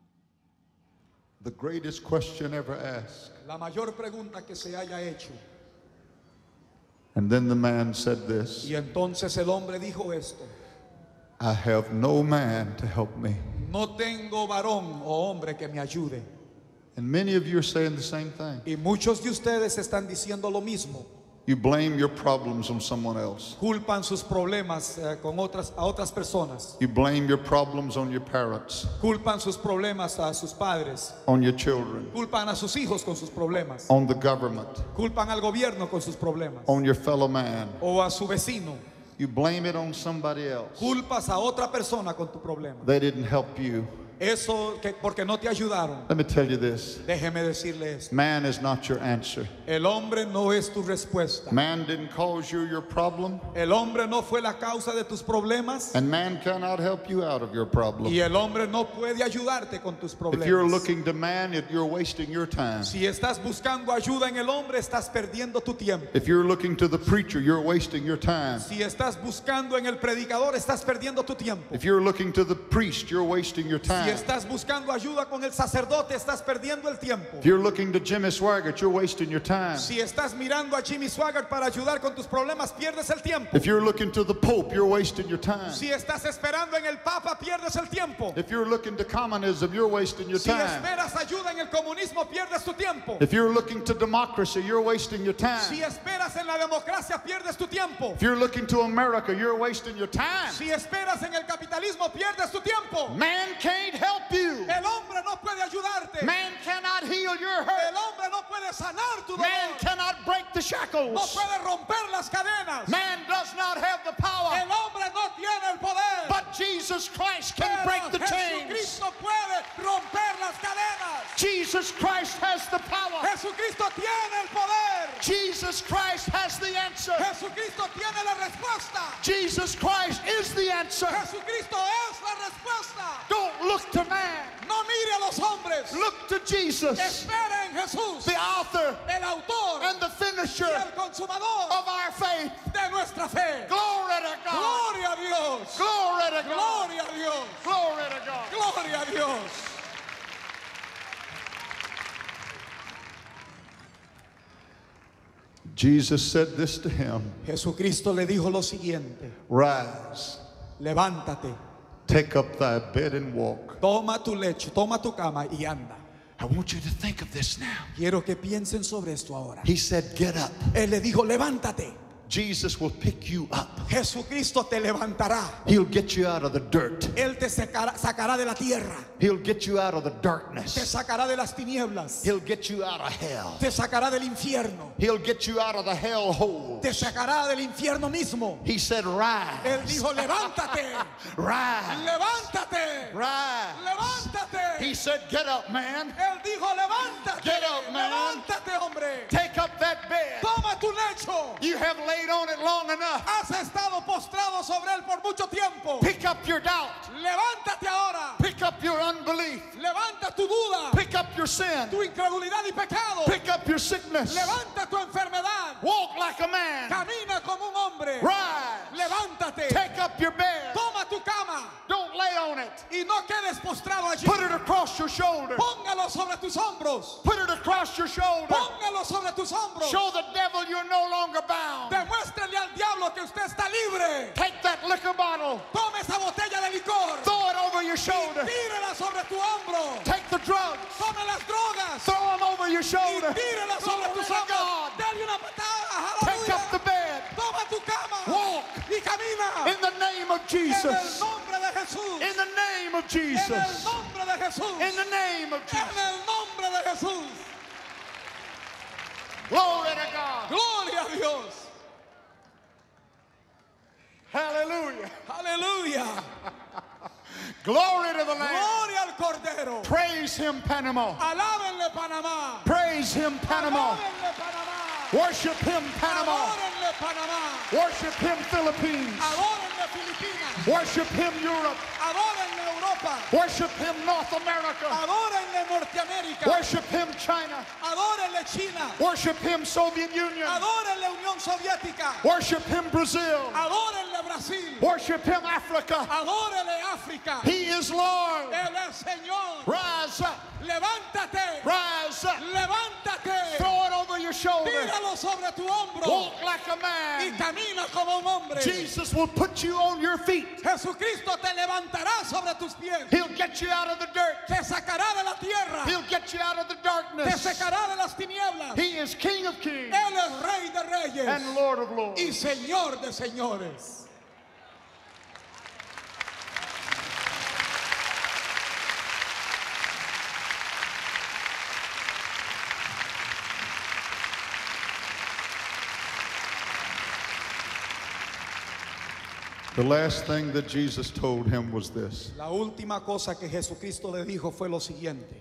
A: The greatest question ever asked.
B: La mayor pregunta que se haya hecho.
A: And then the man said this,
B: Y entonces el hombre dijo esto.
A: I have no man to help me.
B: No tengo varón o hombre que me ayude.
A: And many of you are saying the same thing.
B: Y muchos de ustedes están diciendo lo mismo.
A: You blame your problems on someone else.
B: Culpan sus problemas eh, con otras, a otras personas.
A: You blame your problems on your parents,
B: Culpan sus problemas a sus padres.
A: on your children,
B: Culpan a sus hijos con sus problemas.
A: on the government,
B: Culpan al gobierno con sus problemas.
A: on your fellow man.
B: O a su vecino.
A: You blame it on somebody else.
B: Culpas a otra persona con tu problema.
A: They didn't help you.
B: Eso que porque no te ayudaron.
A: Let me tell you this.
B: Déjeme decirle esto.
A: Man is not your answer.
B: El hombre no es tu respuesta.
A: Man didn't cause you your problem,
B: El hombre no fue la causa de tus problemas.
A: and man cannot help you out of your problem.
B: Y el hombre no puede ayudarte con tus
A: If you're
B: problemas.
A: looking to man, it- you're wasting your time.
B: Si estás buscando ayuda en el hombre, estás perdiendo tu tiempo.
A: If you're looking to the preacher, you're wasting your time.
B: Si estás buscando en el predicador, estás perdiendo tu tiempo.
A: If you're looking to the priest, you're wasting your
B: Si
A: time.
B: estás buscando ayuda con el sacerdote, estás perdiendo el tiempo.
A: If you're looking to Jimmy Swaggart, you're wasting your time.
B: Si estás mirando a Jimmy Swaggart para ayudar con tus problemas, pierdes el tiempo.
A: If you're looking to the Pope, you're wasting your time.
B: Si estás esperando en el Papa, pierdes el tiempo.
A: If you're looking to communism, you're wasting your
B: Si
A: time.
B: esperas ayuda en el comunismo, pierdes tu tiempo.
A: If you're looking to democracy, you're wasting your time.
B: Si esperas en la democracia, pierdes tu tiempo.
A: If you're looking to America, you're wasting your time.
B: Si esperas en el capitalismo, pierdes tu tiempo.
A: Man can't help you.
B: El hombre no puede ayudarte.
A: Man cannot heal your hurt.
B: El hombre no puede sanar tu dolor.
A: Man cannot break the
B: No
A: shackles.
B: puede romper las cadenas.
A: Man does not have the power.
B: El hombre no tiene el poder.
A: But Jesus Christ can
B: Pero
A: break the chains.
B: Jesucristo puede romper las cadenas.
A: Jesus Christ has the power.
B: Jesucristo tiene el poder.
A: Jesus Christ has the answer.
B: Jesucristo tiene la respuesta.
A: Jesus Christ is the answer.
B: Jesucristo es la respuesta.
A: Don't look to man.
B: No mire a los hombres.
A: Look to Jesus,
B: Espera en Jesús,
A: the author
B: el autor
A: and the
B: y
A: finisher
B: el consumador
A: of our faith.
B: de nuestra fe.
A: Glory to God.
B: Gloria a Dios.
A: Glory to God.
B: Gloria a Dios.
A: Glory to God.
B: Gloria a Dios.
A: Jesus said this to him.
B: Jesucristo le dijo lo siguiente:
A: Rise,
B: levántate,
A: take up thy bed and walk.
B: toma tu lecho, toma tu cama y anda.
A: I want you to think of this now.
B: Quiero que piensen sobre esto ahora.
A: He said, get up.
B: Él le dijo, levántate.
A: Jesus will pick you up.
B: Jesucristo te levantará.
A: He'll get you out of the dirt.
B: Él te sacará, sacará de la tierra.
A: He'll get you out of the
B: Te
A: darkness.
B: sacará de las tinieblas.
A: He'll get you out of hell.
B: Te sacará del infierno.
A: He'll get you out of the hell hole.
B: Te sacará del infierno mismo.
A: He said, rise.
B: Él dijo, levántate.
A: Rise.
B: Levántate.
A: Rise.
B: Levántate.
A: He said, get up, man.
B: Él dijo, levántate.
A: Get up, man.
B: Levántate, hombre.
A: Take up that bed.
B: Toma tu lecho.
A: You have laid on it long enough.
B: Has estado postrado sobre él por mucho tiempo.
A: Pick up your doubt.
B: Levántate ahora.
A: Pick up your unbelief.
B: Levanta tu duda,
A: Pick up your sin.
B: tu incredulidad y pecado.
A: Pick up your sickness.
B: Levanta tu enfermedad.
A: Walk like a man.
B: Camina como un hombre.
A: Rise.
B: Levántate.
A: Take up your bed.
B: Toma tu cama
A: Don't lay on it.
B: y no quedes postrado allí.
A: Put it across your shoulder.
B: Póngalo sobre tus hombros.
A: Put it across your shoulder.
B: Póngalo sobre tus hombros.
A: Show the devil you're no longer bound.
B: Demuéstrele al diablo que usted está libre.
A: Take that liquor bottle.
B: Tome esa botella de licor.
A: Throw it over your shoulder.
B: Tírela sobre tu hombro.
A: Take the drugs.
B: Tome las drogas.
A: Throw them over your
B: Y
A: shoulder.
B: tírela sobre
A: Glory
B: tus
A: to
B: hombros.
A: God.
B: Dale una patada.
A: Take up the
B: Aleluya.
A: bed.
B: Toma tu cama.
A: Walk.
B: Y camina.
A: In the name of
B: En el
A: Jesus.
B: nombre de Jesús.
A: In the name of
B: En el
A: Jesus.
B: nombre de Jesús.
A: In the name of
B: En
A: Jesus.
B: el nombre de Jesús.
A: Glory to God.
B: Gloria a Dios.
A: Hallelujah.
B: Aleluya.
A: Glory to the Lamb.
B: Gloria al Cordero.
A: Praise Him, Panama.
B: Alábenle Panamá.
A: Praise Him, Panama.
B: Alábenle Panamá.
A: Worship Him, Panama.
B: Adórenle Panamá.
A: Worship Him, Philippines.
B: Adórenle Filipinas.
A: Worship Him, Europe.
B: Adórenle Europa.
A: Worship Him, North America.
B: Adórenle Norteamérica.
A: Worship Him, China.
B: Adórenle China.
A: Worship Him, Soviet Union.
B: Adórenle Unión Soviética.
A: Worship Him, Brazil.
B: Adórenle Brasil.
A: Worship Him, Africa.
B: Adórenle África.
A: He is Lord.
B: Él es Señor.
A: Rise up.
B: Levántate.
A: Rise up.
B: Levántate.
A: Throw it over your shoulder.
B: Tíralo sobre tu hombro.
A: Walk like a
B: Y
A: man.
B: camina como un hombre.
A: Jesus will put you on your feet.
B: Jesucristo te levantará sobre tus pies.
A: He'll get you out of the dirt.
B: Te sacará de la tierra.
A: He'll get you out of the
B: Te
A: darkness.
B: sacará de las tinieblas.
A: He is King of kings
B: Él es Rey de reyes
A: and Lord of lords.
B: y Señor de señores.
A: The last thing that Jesus told him was this.
B: La última cosa que Jesucristo le dijo fue lo siguiente.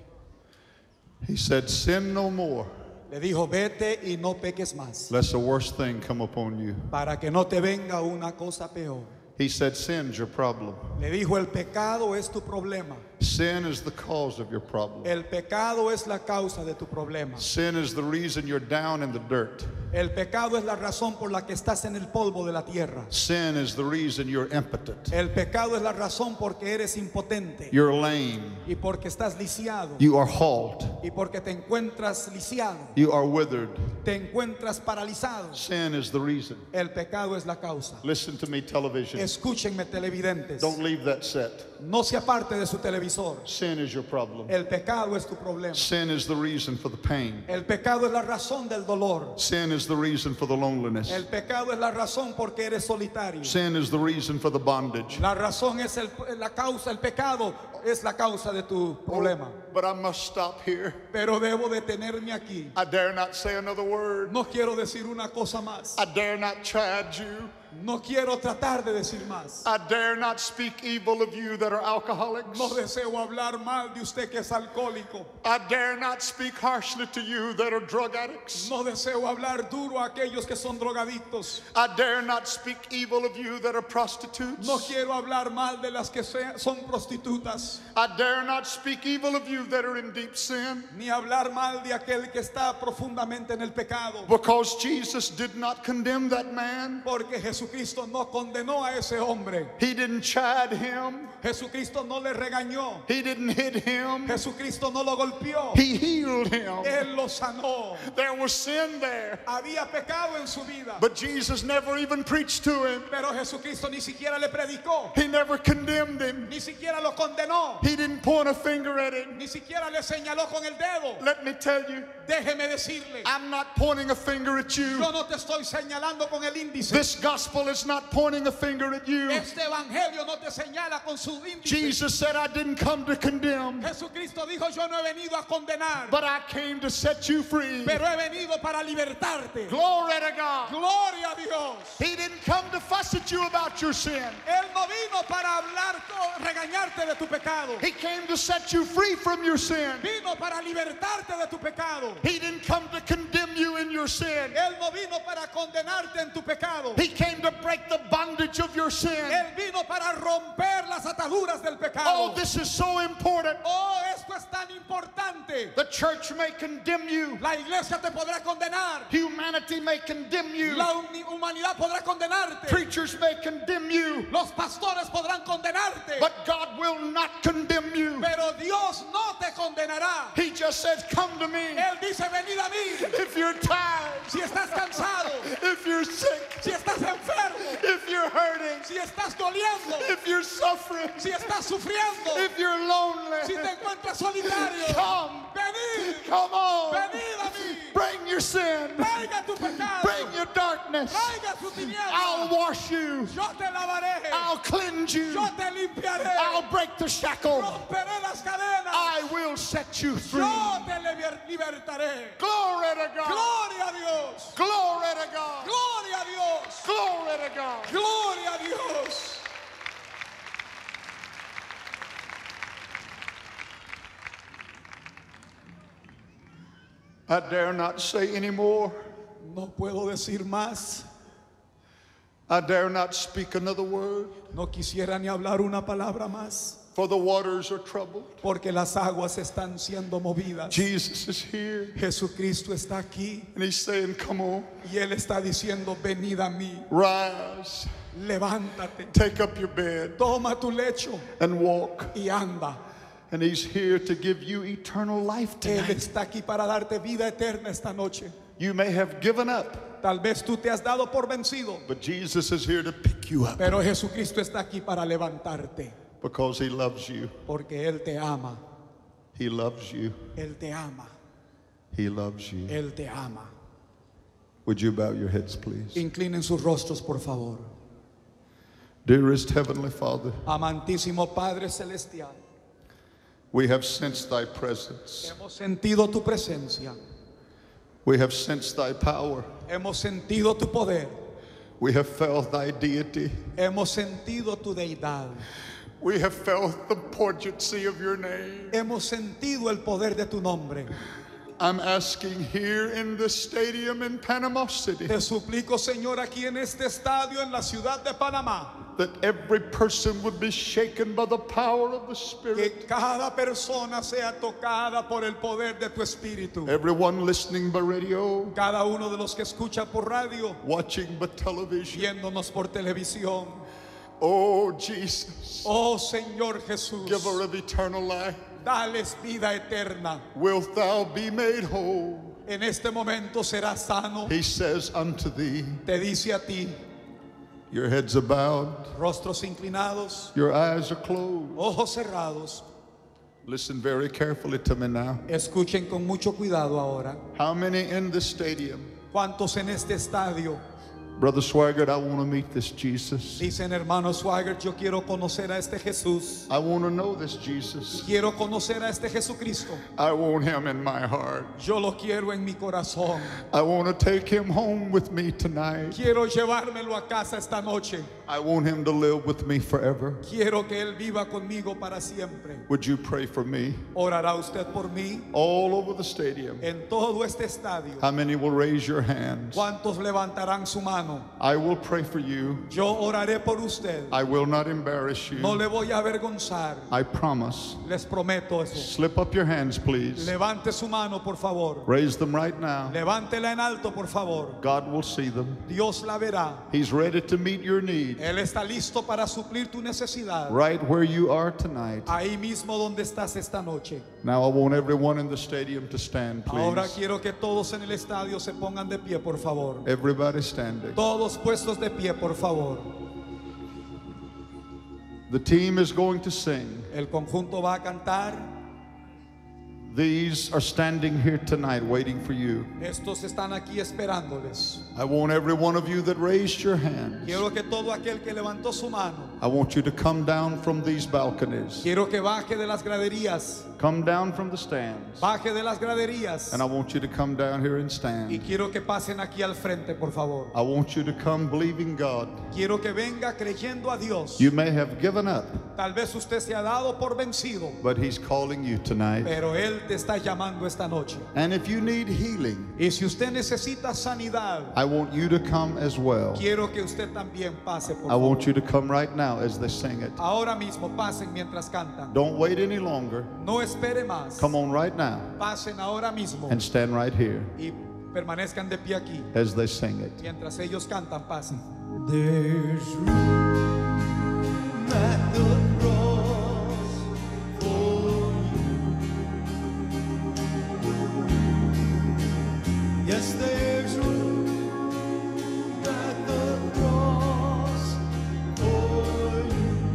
A: He said, sin no more,
B: Le dijo, vete y no peques más,
A: lest the worst thing come upon you.
B: para que no te venga una cosa peor.
A: He said, sin's your problem.
B: Le dijo, el pecado es tu problema.
A: Sin is the cause of your problem.
B: El pecado es la causa de tu problema.
A: Sin is the reason you're down in the dirt.
B: El pecado es la razón por la que estás en el polvo de la tierra.
A: Sin is the reason you're impotent.
B: El pecado es la razón porque eres impotente
A: You're lame.
B: y porque estás lisiado
A: You are halt.
B: y porque te encuentras lisiado,
A: You are withered.
B: te encuentras paralizado.
A: Sin is the reason.
B: El pecado es la causa.
A: Listen to me, television.
B: Escúchenme, televidentes.
A: Don't leave that set.
B: No se aparte de su televisor.
A: Sin is your problem.
B: El pecado es tu problema.
A: Sin is the reason for the pain.
B: El pecado es la razón del dolor.
A: Sin is the reason for the loneliness.
B: El pecado es la razón porque eres solitario.
A: Sin is the reason for the bondage.
B: La razón es el, la causa, el pecado es la causa de tu problema.
A: But I must stop here.
B: Pero debo detenerme aquí.
A: I dare not say another word.
B: No quiero decir una cosa más.
A: I dare not chide you.
B: No quiero tratar de decir más.
A: I dare not speak evil of you that are alcoholics.
B: No deseo hablar mal de usted que es alcohólico.
A: I dare not speak harshly to you that are drug addicts.
B: No deseo hablar duro a aquellos que son drogadictos.
A: I dare not speak evil of you that are prostitutes.
B: No quiero hablar mal de las que se- son prostitutas.
A: I dare not speak evil of you that are in deep sin.
B: Ni hablar mal de aquel que está profundamente en el pecado.
A: Because Jesus did not condemn that man.
B: Porque Jesucristo no condenó a ese hombre.
A: He didn't chide him.
B: Jesucristo no le regañó.
A: He didn't hit him.
B: Jesucristo no lo golpeó.
A: He healed him.
B: Él lo sanó.
A: There was sin there.
B: Había pecado en su vida.
A: But Jesus never even preached to him.
B: Pero Jesucristo ni siquiera le predicó.
A: He never condemned him.
B: Ni siquiera lo condenó.
A: He didn't point a finger at him.
B: Ni siquiera le señaló con el dedo.
A: Let me tell you,
B: Déjeme decirle.
A: I'm not pointing a finger at you.
B: Yo no te estoy señalando con el índice.
A: This gospel is not pointing a finger at you.
B: Este evangelio no te señala con su índice.
A: Jesus said, I didn't come to condemn,
B: Jesucristo dijo, yo no he venido a condenar,
A: but I came to set you free.
B: pero he venido para libertarte.
A: Glory to God.
B: Gloria a Dios.
A: He didn't come to fuss at you about your sin.
B: Él no vino para hablar, regañarte de tu pecado.
A: He came to set you free from your sin.
B: Vino para libertarte de tu pecado.
A: He didn't come to condemn you in your sin.
B: Él no vino para condenarte en tu pecado.
A: He came to break the bondage of your sin.
B: Él vino para romper las ataduras del
A: Oh,
B: pecado.
A: this is so important.
B: Oh, esto es tan importante.
A: The church may condemn you.
B: La iglesia te podrá condenar.
A: Humanity may condemn you.
B: La uni- humanidad podrá condenarte.
A: Preachers may condemn you.
B: Los pastores podrán condenarte.
A: But God will not condemn you.
B: Pero Dios no te condenará.
A: He just says, come to me.
B: Él dice, venid a mí.
A: If you're tired,
B: Si estás cansado,
A: if you're sick,
B: si estás enfermo,
A: if you're hurting,
B: si estás doliendo,
A: if you're suffering,
B: si estás sufriendo,
A: if you're lonely,
B: si te encuentras solitario,
A: come,
B: venid,
A: come on.
B: venid a mí.
A: Bring your sin.
B: Traiga tu pecado,
A: Bring your darkness.
B: traiga tu
A: I'll
B: tiniebla.
A: wash you.
B: Yo te lavaré,
A: I'll cleanse you.
B: yo te limpiaré,
A: I'll break the shackle.
B: romperé las cadenas,
A: I will set you free.
B: yo te liber- libertaré.
A: Glory to God.
B: Gloria a Dios,
A: Glory to God.
B: gloria a Dios,
A: Glory to God.
B: gloria a Dios.
A: I dare not say any more.
B: No puedo decir más.
A: I dare not speak another word.
B: No quisiera ni hablar una palabra más,
A: For the waters are troubled.
B: porque las aguas están siendo movidas.
A: Jesus is here.
B: Jesucristo está aquí
A: And he's saying, come on,
B: y Él está diciendo, venid a mí,
A: rise,
B: levántate,
A: take up your bed,
B: toma tu lecho
A: and walk.
B: y anda.
A: And he's here to give you eternal life
B: Él
A: tonight.
B: está aquí para darte vida eterna esta noche.
A: You may have given up,
B: Tal vez tú te has dado por vencido,
A: but Jesus is here to pick you up
B: pero Jesucristo está aquí para levantarte,
A: because he loves you.
B: porque Él te ama,
A: He loves you.
B: Él te ama,
A: He loves you.
B: Él te ama.
A: Would you bow your heads, please?
B: Inclinen sus rostros, por favor.
A: Dearest Heavenly Father,
B: Amantísimo Padre Celestial,
A: we have sensed thy presence.
B: hemos sentido tu presencia,
A: We have sensed thy power.
B: hemos sentido tu poder,
A: We have felt thy deity.
B: Hemos sentido tu deidad.
A: We have felt the poignancy of your name.
B: Hemos sentido el poder de tu nombre.
A: I'm asking here in this stadium in Panama City
B: Te suplico, Señor, aquí en este estadio en la ciudad de Panamá,
A: that every person would be shaken by the power of the Spirit.
B: que cada persona sea tocada por el poder de tu espíritu.
A: Everyone listening by radio,
B: Cada uno de los que escucha por radio,
A: watching by television.
B: viéndonos por televisión.
A: Oh Jesus,
B: Oh Señor Jesús,
A: giver of eternal life,
B: dales vida eterna.
A: wilt thou be made whole?
B: En este momento serás sano.
A: He says unto thee,
B: Te dice a ti,
A: your heads are bowed,
B: rostros inclinados,
A: your eyes are closed.
B: ojos cerrados.
A: Listen very carefully to me now.
B: Escuchen con mucho cuidado ahora.
A: How many in this stadium?
B: ¿Cuántos en este estadio
A: Brother Swaggart, I want to meet this Jesus.
B: dicen, hermano Swagger, yo quiero conocer a este Jesús?
A: I want to know this Jesus.
B: Quiero conocer a este Jesucristo.
A: I want him in my heart.
B: Yo lo quiero en mi corazón.
A: I want to take him home with me tonight.
B: Quiero llevármelo a casa esta noche.
A: I want him to live with me forever.
B: Quiero que Él viva conmigo para siempre.
A: Would you pray for me?
B: ¿Orará usted por mí?
A: All over the stadium.
B: En todo este estadio,
A: How many will raise your hands?
B: ¿cuántos levantarán su mano?
A: I will pray for you.
B: Yo oraré por usted.
A: I will not embarrass you.
B: No le voy a avergonzar.
A: I promise.
B: Les prometo eso.
A: Slip up your hands, please.
B: Levante su mano, por favor.
A: Raise them right now.
B: Levántela en alto, por favor.
A: God will see them.
B: Dios la verá.
A: He's ready to meet your need
B: Él está listo para suplir tu necesidad.
A: right where you are tonight.
B: Ahí mismo donde estás esta noche.
A: Now I want everyone in the stadium to stand,
B: Ahora
A: please.
B: quiero que todos en el estadio se pongan de pie, por favor.
A: Everybody standing.
B: Todos puestos de pie, por favor.
A: The team is going to sing.
B: El conjunto va a cantar.
A: These are standing here tonight waiting for you.
B: Estos están aquí esperándoles.
A: I want every one of you that raised your hands,
B: Quiero que todo aquel que levantó su mano,
A: I want you to come down from these balconies.
B: quiero que baje de las graderías.
A: Come down from the stands.
B: Baje de las graderías.
A: And I want you to come down here and
B: Y
A: stand.
B: quiero que pasen aquí al frente, por favor.
A: I want you to come believing God.
B: Quiero que venga creyendo a Dios.
A: You may have given up,
B: Tal vez usted se ha dado por vencido,
A: but He's calling you tonight.
B: pero Él te está llamando esta noche.
A: And if you need healing,
B: Y si usted necesita sanidad,
A: I want you to come as well.
B: quiero que usted también pase, por
A: I want
B: favor.
A: you to come right now as they sing it.
B: Ahora mismo pasen mientras cantan.
A: Don't wait any longer.
B: No espere más.
A: Come on right now
B: Pasen ahora mismo
A: and stand right here
B: y permanezcan de pie aquí.
A: as they sing it.
B: Mientras ellos cantan, pasen.
C: There's room at the cross for you. Yes, there's room at the cross for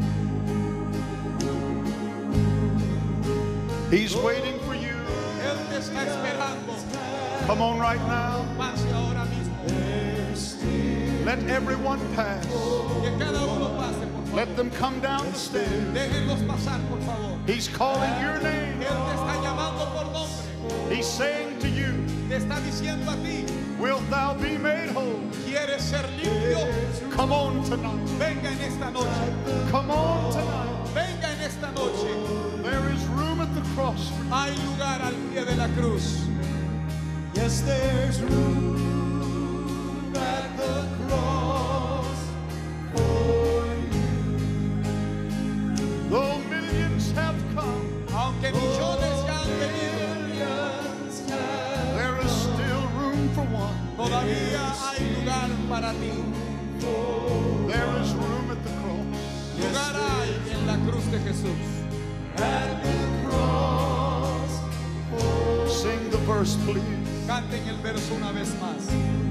C: you.
A: He's waiting for you.
B: Él te está esperando.
A: Come on right now.
B: Pase ahora mismo.
A: Let everyone pass.
B: Que cada uno pase, por favor.
A: Let them come down the stairs.
B: Déjenlos pasar, por favor.
A: He's calling your name.
B: Él te está llamando por nombre.
A: He's saying to you,
B: Te está diciendo a ti,
A: wilt thou be made whole?
B: ¿quieres ser limpio?
A: Come on tonight.
B: Venga en esta noche.
A: Come on tonight.
B: Venga en esta noche.
A: There is room at the cross.
B: Hay lugar al pie de la cruz.
C: Yes, there's room at the cross for you.
A: Though millions have come,
B: Aunque millones ya han venido,
C: Millions have
A: there is still room for one.
B: todavía hay lugar para ti.
A: There is room at the cross.
B: Lugar hay en la cruz de Jesús.
C: at the cross for
A: Sing the verse, please.
B: Canten el verso una vez más.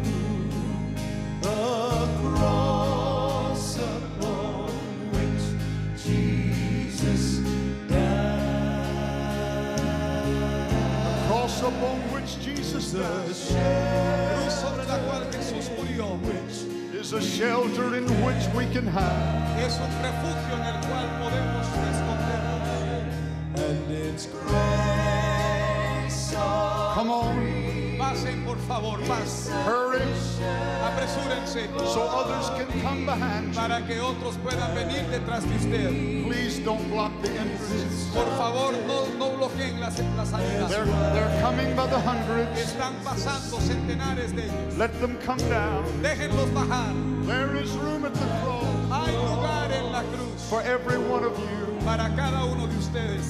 C: the cross upon which Jesus died.
A: Cross upon which Jesus died
B: Cruz sobre la cual Jesús murió.
A: is a shelter in which we can hide.
B: Es un refugio en el cual podemos escondernos.
C: And it's grace so
A: Come on.
B: Pasen, por favor, pasen.
A: Hurry
B: Apresúrense
A: so others can come behind you.
B: para que otros puedan venir detrás de usted.
A: Please don't block the entrances.
B: Por favor, no, no bloqueen las, las salidas.
A: They're, they're coming by the hundreds.
B: Están pasando centenares de ellos.
A: Let them come down.
B: Déjenlos bajar.
A: There is room at the cross
B: Hay lugar en la cruz
A: for every one of you.
B: para cada uno de ustedes.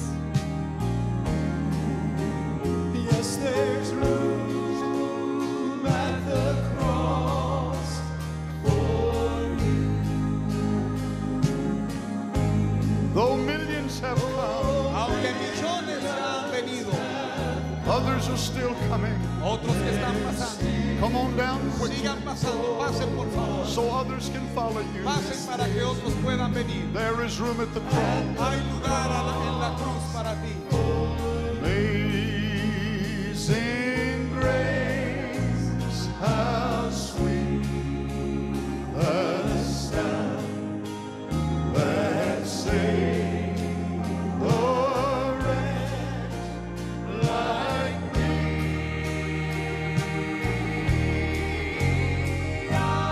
C: Yes, there's room at the cross for you.
A: Though millions have come,
B: Aunque millones ya han venido,
A: others are still coming.
B: otros que están pasando,
A: Come on down quickly
B: sigan pasando, pasen por favor.
A: so others can follow you.
B: Pasen para que otros puedan venir.
A: There is room at the cross.
B: Hay lugar a la- en la cruz para ti.
A: Amazing grace, how sweet the sound that saved a wretch like me. I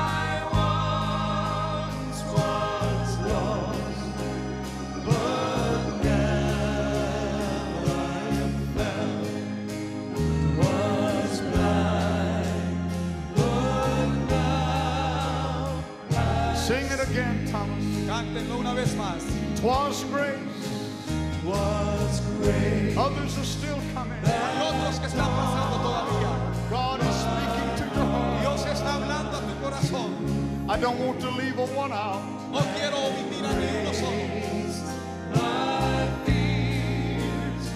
A: once was lost, but now I am found. Was blind, but now sing it again, Thomas.
B: Cántenlo una vez más.
A: Twas grace,
C: Was great.
A: others are still coming.
B: Hay otros que están pasando todavía.
A: God is speaking to your heart.
B: Dios está hablando a tu corazón.
A: I don't want to leave a one out.
B: No quiero omitir a ni uno solo.
C: My fears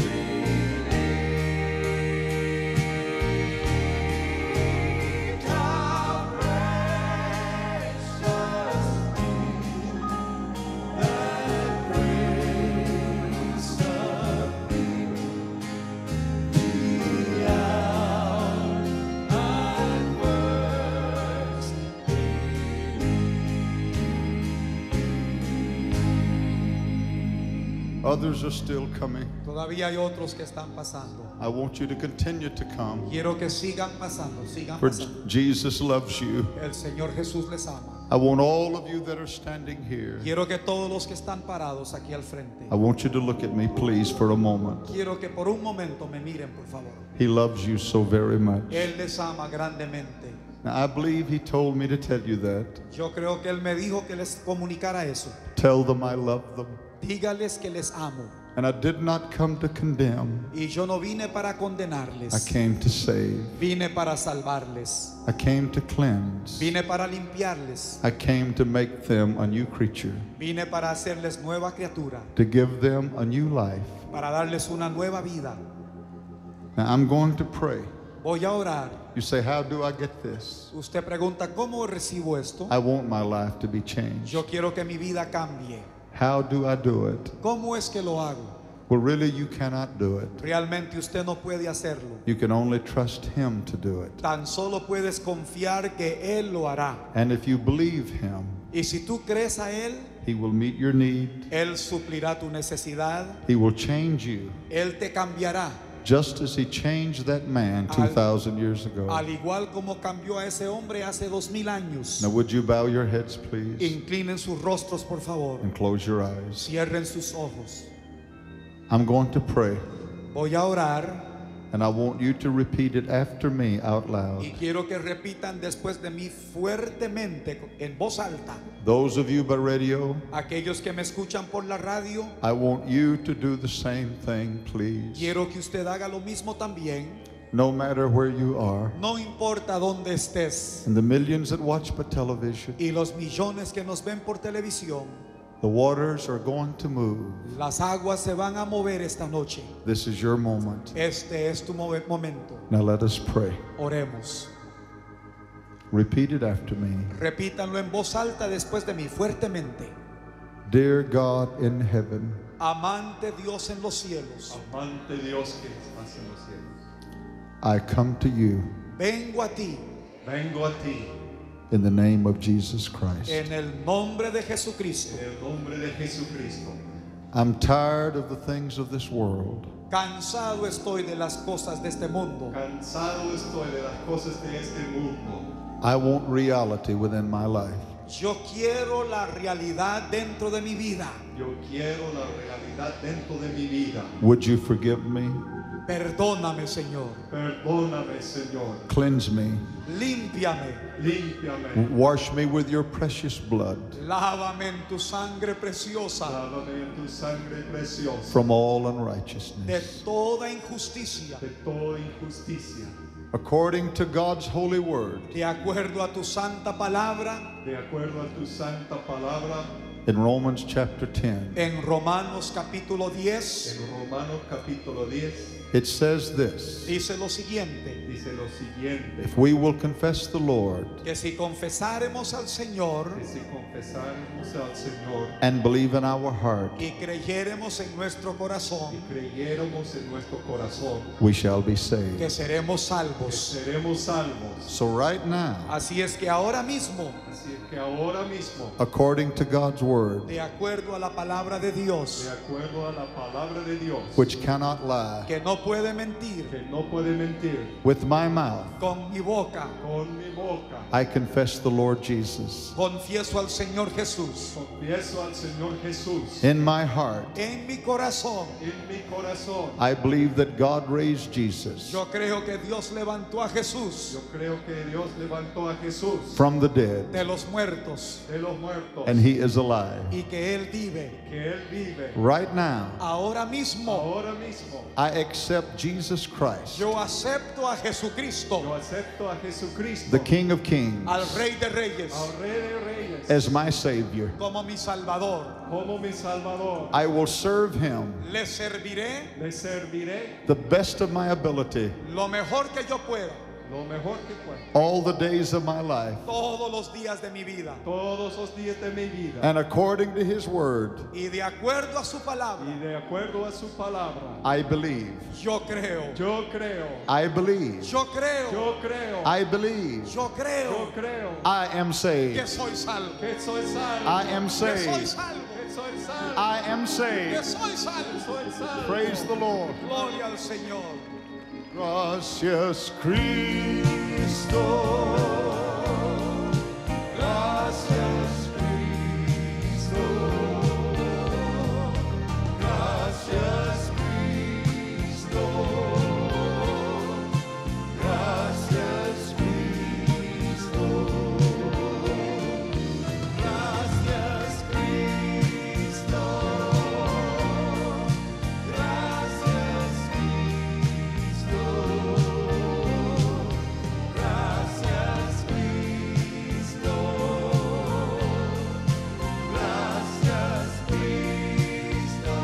C: relieved. How precious that grace appeared. The hour I first
A: Others are still coming.
B: Todavía hay otros que están pasando.
A: I want you to continue to come.
B: Quiero que sigan pasando, sigan
A: For
B: pasando.
A: Jesus loves you.
B: El Señor Jesús les ama.
A: I want all of you that are standing here.
B: Quiero que todos los que están parados aquí al frente,
A: I want you to look at me, please, for a moment.
B: quiero que por un momento me miren, por favor.
A: He loves you so very much.
B: Él les ama grandemente.
A: Now, I believe he told me to tell you that.
B: Yo creo que Él me dijo que les comunicara eso.
A: Tell them I love them.
B: Dígales que les amo.
A: And I did not come to condemn.
B: Y yo no vine para
A: I
B: condenarles.
A: came to save.
B: Vine para salvarles.
A: I came to cleanse.
B: Vine para limpiarles.
A: I came to make them a new creature,
B: Vine para hacerles nueva criatura.
A: to give them a new life.
B: Para darles una nueva vida.
A: Now I'm going to pray.
B: Voy a orar.
A: You say, how do I get this?
B: Usted pregunta, ¿cómo recibo esto?
A: I want my life to be changed.
B: Yo quiero que mi vida cambie.
A: How do I do it?
B: ¿Cómo es que lo hago?
A: Well, really, you cannot do it.
B: Realmente usted no puede hacerlo.
A: You can only trust him to do it.
B: Tan solo puedes confiar que Él lo hará.
A: And if you believe him,
B: Y si tú crees a Él,
A: he will meet your need.
B: Él suplirá tu necesidad.
A: He will change you,
B: Él te cambiará.
A: just as he changed that man two thousand years ago.
B: Al igual como cambió a ese hombre hace dos mil años.
A: Now, would you bow your heads, please,
B: Inclinen sus rostros, por favor.
A: and close your eyes?
B: Cierren sus ojos.
A: I'm going to pray,
B: Voy a orar
A: and I want you to repeat it after me out loud.
B: y quiero que repitan después de mí fuertemente, en voz alta.
A: Those of you by radio,
B: Aquellos que me escuchan por la radio,
A: I want you to do the same thing, please.
B: quiero que usted haga lo mismo también.
A: No matter where you are,
B: No importa dónde estés.
A: and the millions that watch by television,
B: Y los millones que nos ven por televisión,
A: the waters are going to move.
B: las aguas se van a mover esta noche.
A: This is your moment.
B: Este es tu mo- momento.
A: Now let us pray.
B: Oremos.
A: Repeat it after me.
B: Repítanlo en voz alta después de mí, fuertemente.
A: Dear God in heaven,
B: Amante Dios en los cielos,
D: Amante Dios que estás en los cielos,
A: I come to you
B: vengo a ti
D: vengo a ti
A: in the name of Jesus Christ.
B: en el nombre de Jesucristo.
D: en el nombre de Jesucristo.
A: I'm tired of the things of this world.
B: Cansado estoy de las cosas de este mundo.
D: Cansado estoy de las cosas de este mundo.
A: I want reality within my life.
B: Yo quiero la realidad dentro de mi vida.
D: Yo quiero la realidad dentro de mi vida.
A: Would you forgive me?
B: Perdóname, Señor.
D: Perdóname, Señor.
A: Cleanse me.
B: Límpiame.
D: Límpiame.
A: Wash me with your precious blood
B: Lávame en tu sangre preciosa
D: Lávame en tu sangre preciosa
A: from all
B: de
A: unrighteousness.
B: toda injusticia.
D: de toda injusticia.
A: According to God's holy word
B: De acuerdo a tu santa palabra
D: De acuerdo a tu santa palabra
A: in Romans chapter ten,
B: en Romanos capítulo diez,
D: en Romanos capítulo diez,
A: it says this:
B: dice lo siguiente:
D: dice lo siguiente:
A: if we will confess the Lord
B: que si confesáremos al Señor
D: que si confesáramos al Señor
A: and believe in our heart,
B: y creyéremos en nuestro
D: y
B: corazón,
D: creyéramos en nuestro corazón,
A: we shall be
B: que
A: saved.
B: seremos
D: que
B: salvos.
D: seremos salvos.
A: So right now,
B: Así es que ahora mismo,
D: Así es que ahora mismo,
A: according to God's word,
B: de acuerdo a la palabra de Dios,
D: de acuerdo a la palabra de Dios,
A: which cannot lie,
B: que no puede mentir,
D: que no puede mentir,
A: with my mouth
B: con mi boca
D: con mi boca
A: I confess the Lord Jesus.
B: confieso al Señor Jesús.
D: confieso al Señor Jesús.
A: In my heart,
B: En mi corazón,
D: En mi corazón,
A: I believe that God raised Jesus
B: yo creo que Dios levantó a Jesús
D: yo creo que Dios levantó a Jesús
A: from the dead,
B: de los muertos
D: de los muertos
A: and he is alive.
B: y que Él vive.
D: que Él vive.
A: Right now,
B: Ahora mismo
D: Ahora mismo
A: I accept Jesus Christ,
B: yo acepto a
D: yo
B: Jesucristo,
D: acepto a Jesucristo,
A: the King of Kings,
B: al Rey de Reyes,
D: al Rey de Reyes,
A: as my Savior.
B: como mi Salvador.
D: como mi Salvador.
A: I will serve him
B: Le serviré
D: Le serviré
A: the best of my ability
B: lo mejor que yo pueda
D: lo mejor que pueda
A: all the days of my life.
B: todos los días de mi vida.
D: todos los días de mi vida.
A: And according to his word,
B: Y de acuerdo a su
D: Y
B: palabra,
D: de acuerdo a su palabra,
A: I believe.
B: yo creo,
D: yo creo,
A: I believe.
B: yo creo,
D: yo creo,
A: I believe.
B: yo
D: yo
B: creo
D: creo
A: I am
B: que
A: saved.
B: soy salvo.
D: que soy salvo.
A: I am
B: Que soy
A: saved.
B: salvo.
D: que soy salvo.
A: I am
B: Que
A: saved.
B: soy salvo.
D: soy salvo.
A: Praise the Lord.
B: Gloria al Señor.
A: Gracias, Cristo.
C: Gracias, Cristo. Gracias, Cristo. Gracias, Cristo. Gracias, Cristo. Gracias, Cristo. Gracias, Cristo. Gracias, Cristo.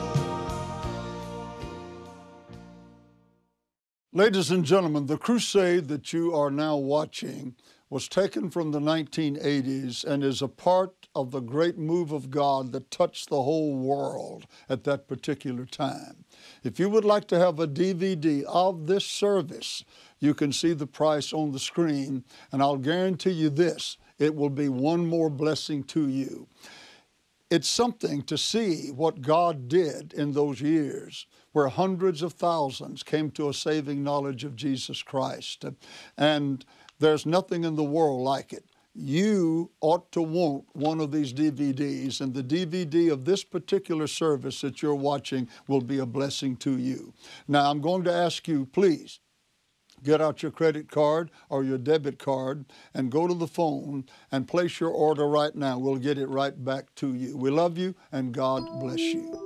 E: Ladies and gentlemen, the crusade that you are now watching was taken from the nineteen eighties and is a part of the great move of God that touched the whole world at that particular time. If you would like to have a D V D of this service, you can see the price on the screen, and I'll guarantee you this, it will be one more blessing to you. It's something to see what God did in those years, where hundreds of thousands came to a saving knowledge of Jesus Christ. And there's nothing in the world like it. You ought to want one of these D V Ds, and the D V D of this particular service that you're watching will be a blessing to you. Now, I'm going to ask you, please, get out your credit card or your debit card and go to the phone and place your order right now. We'll get it right back to you. We love you, and God bless you.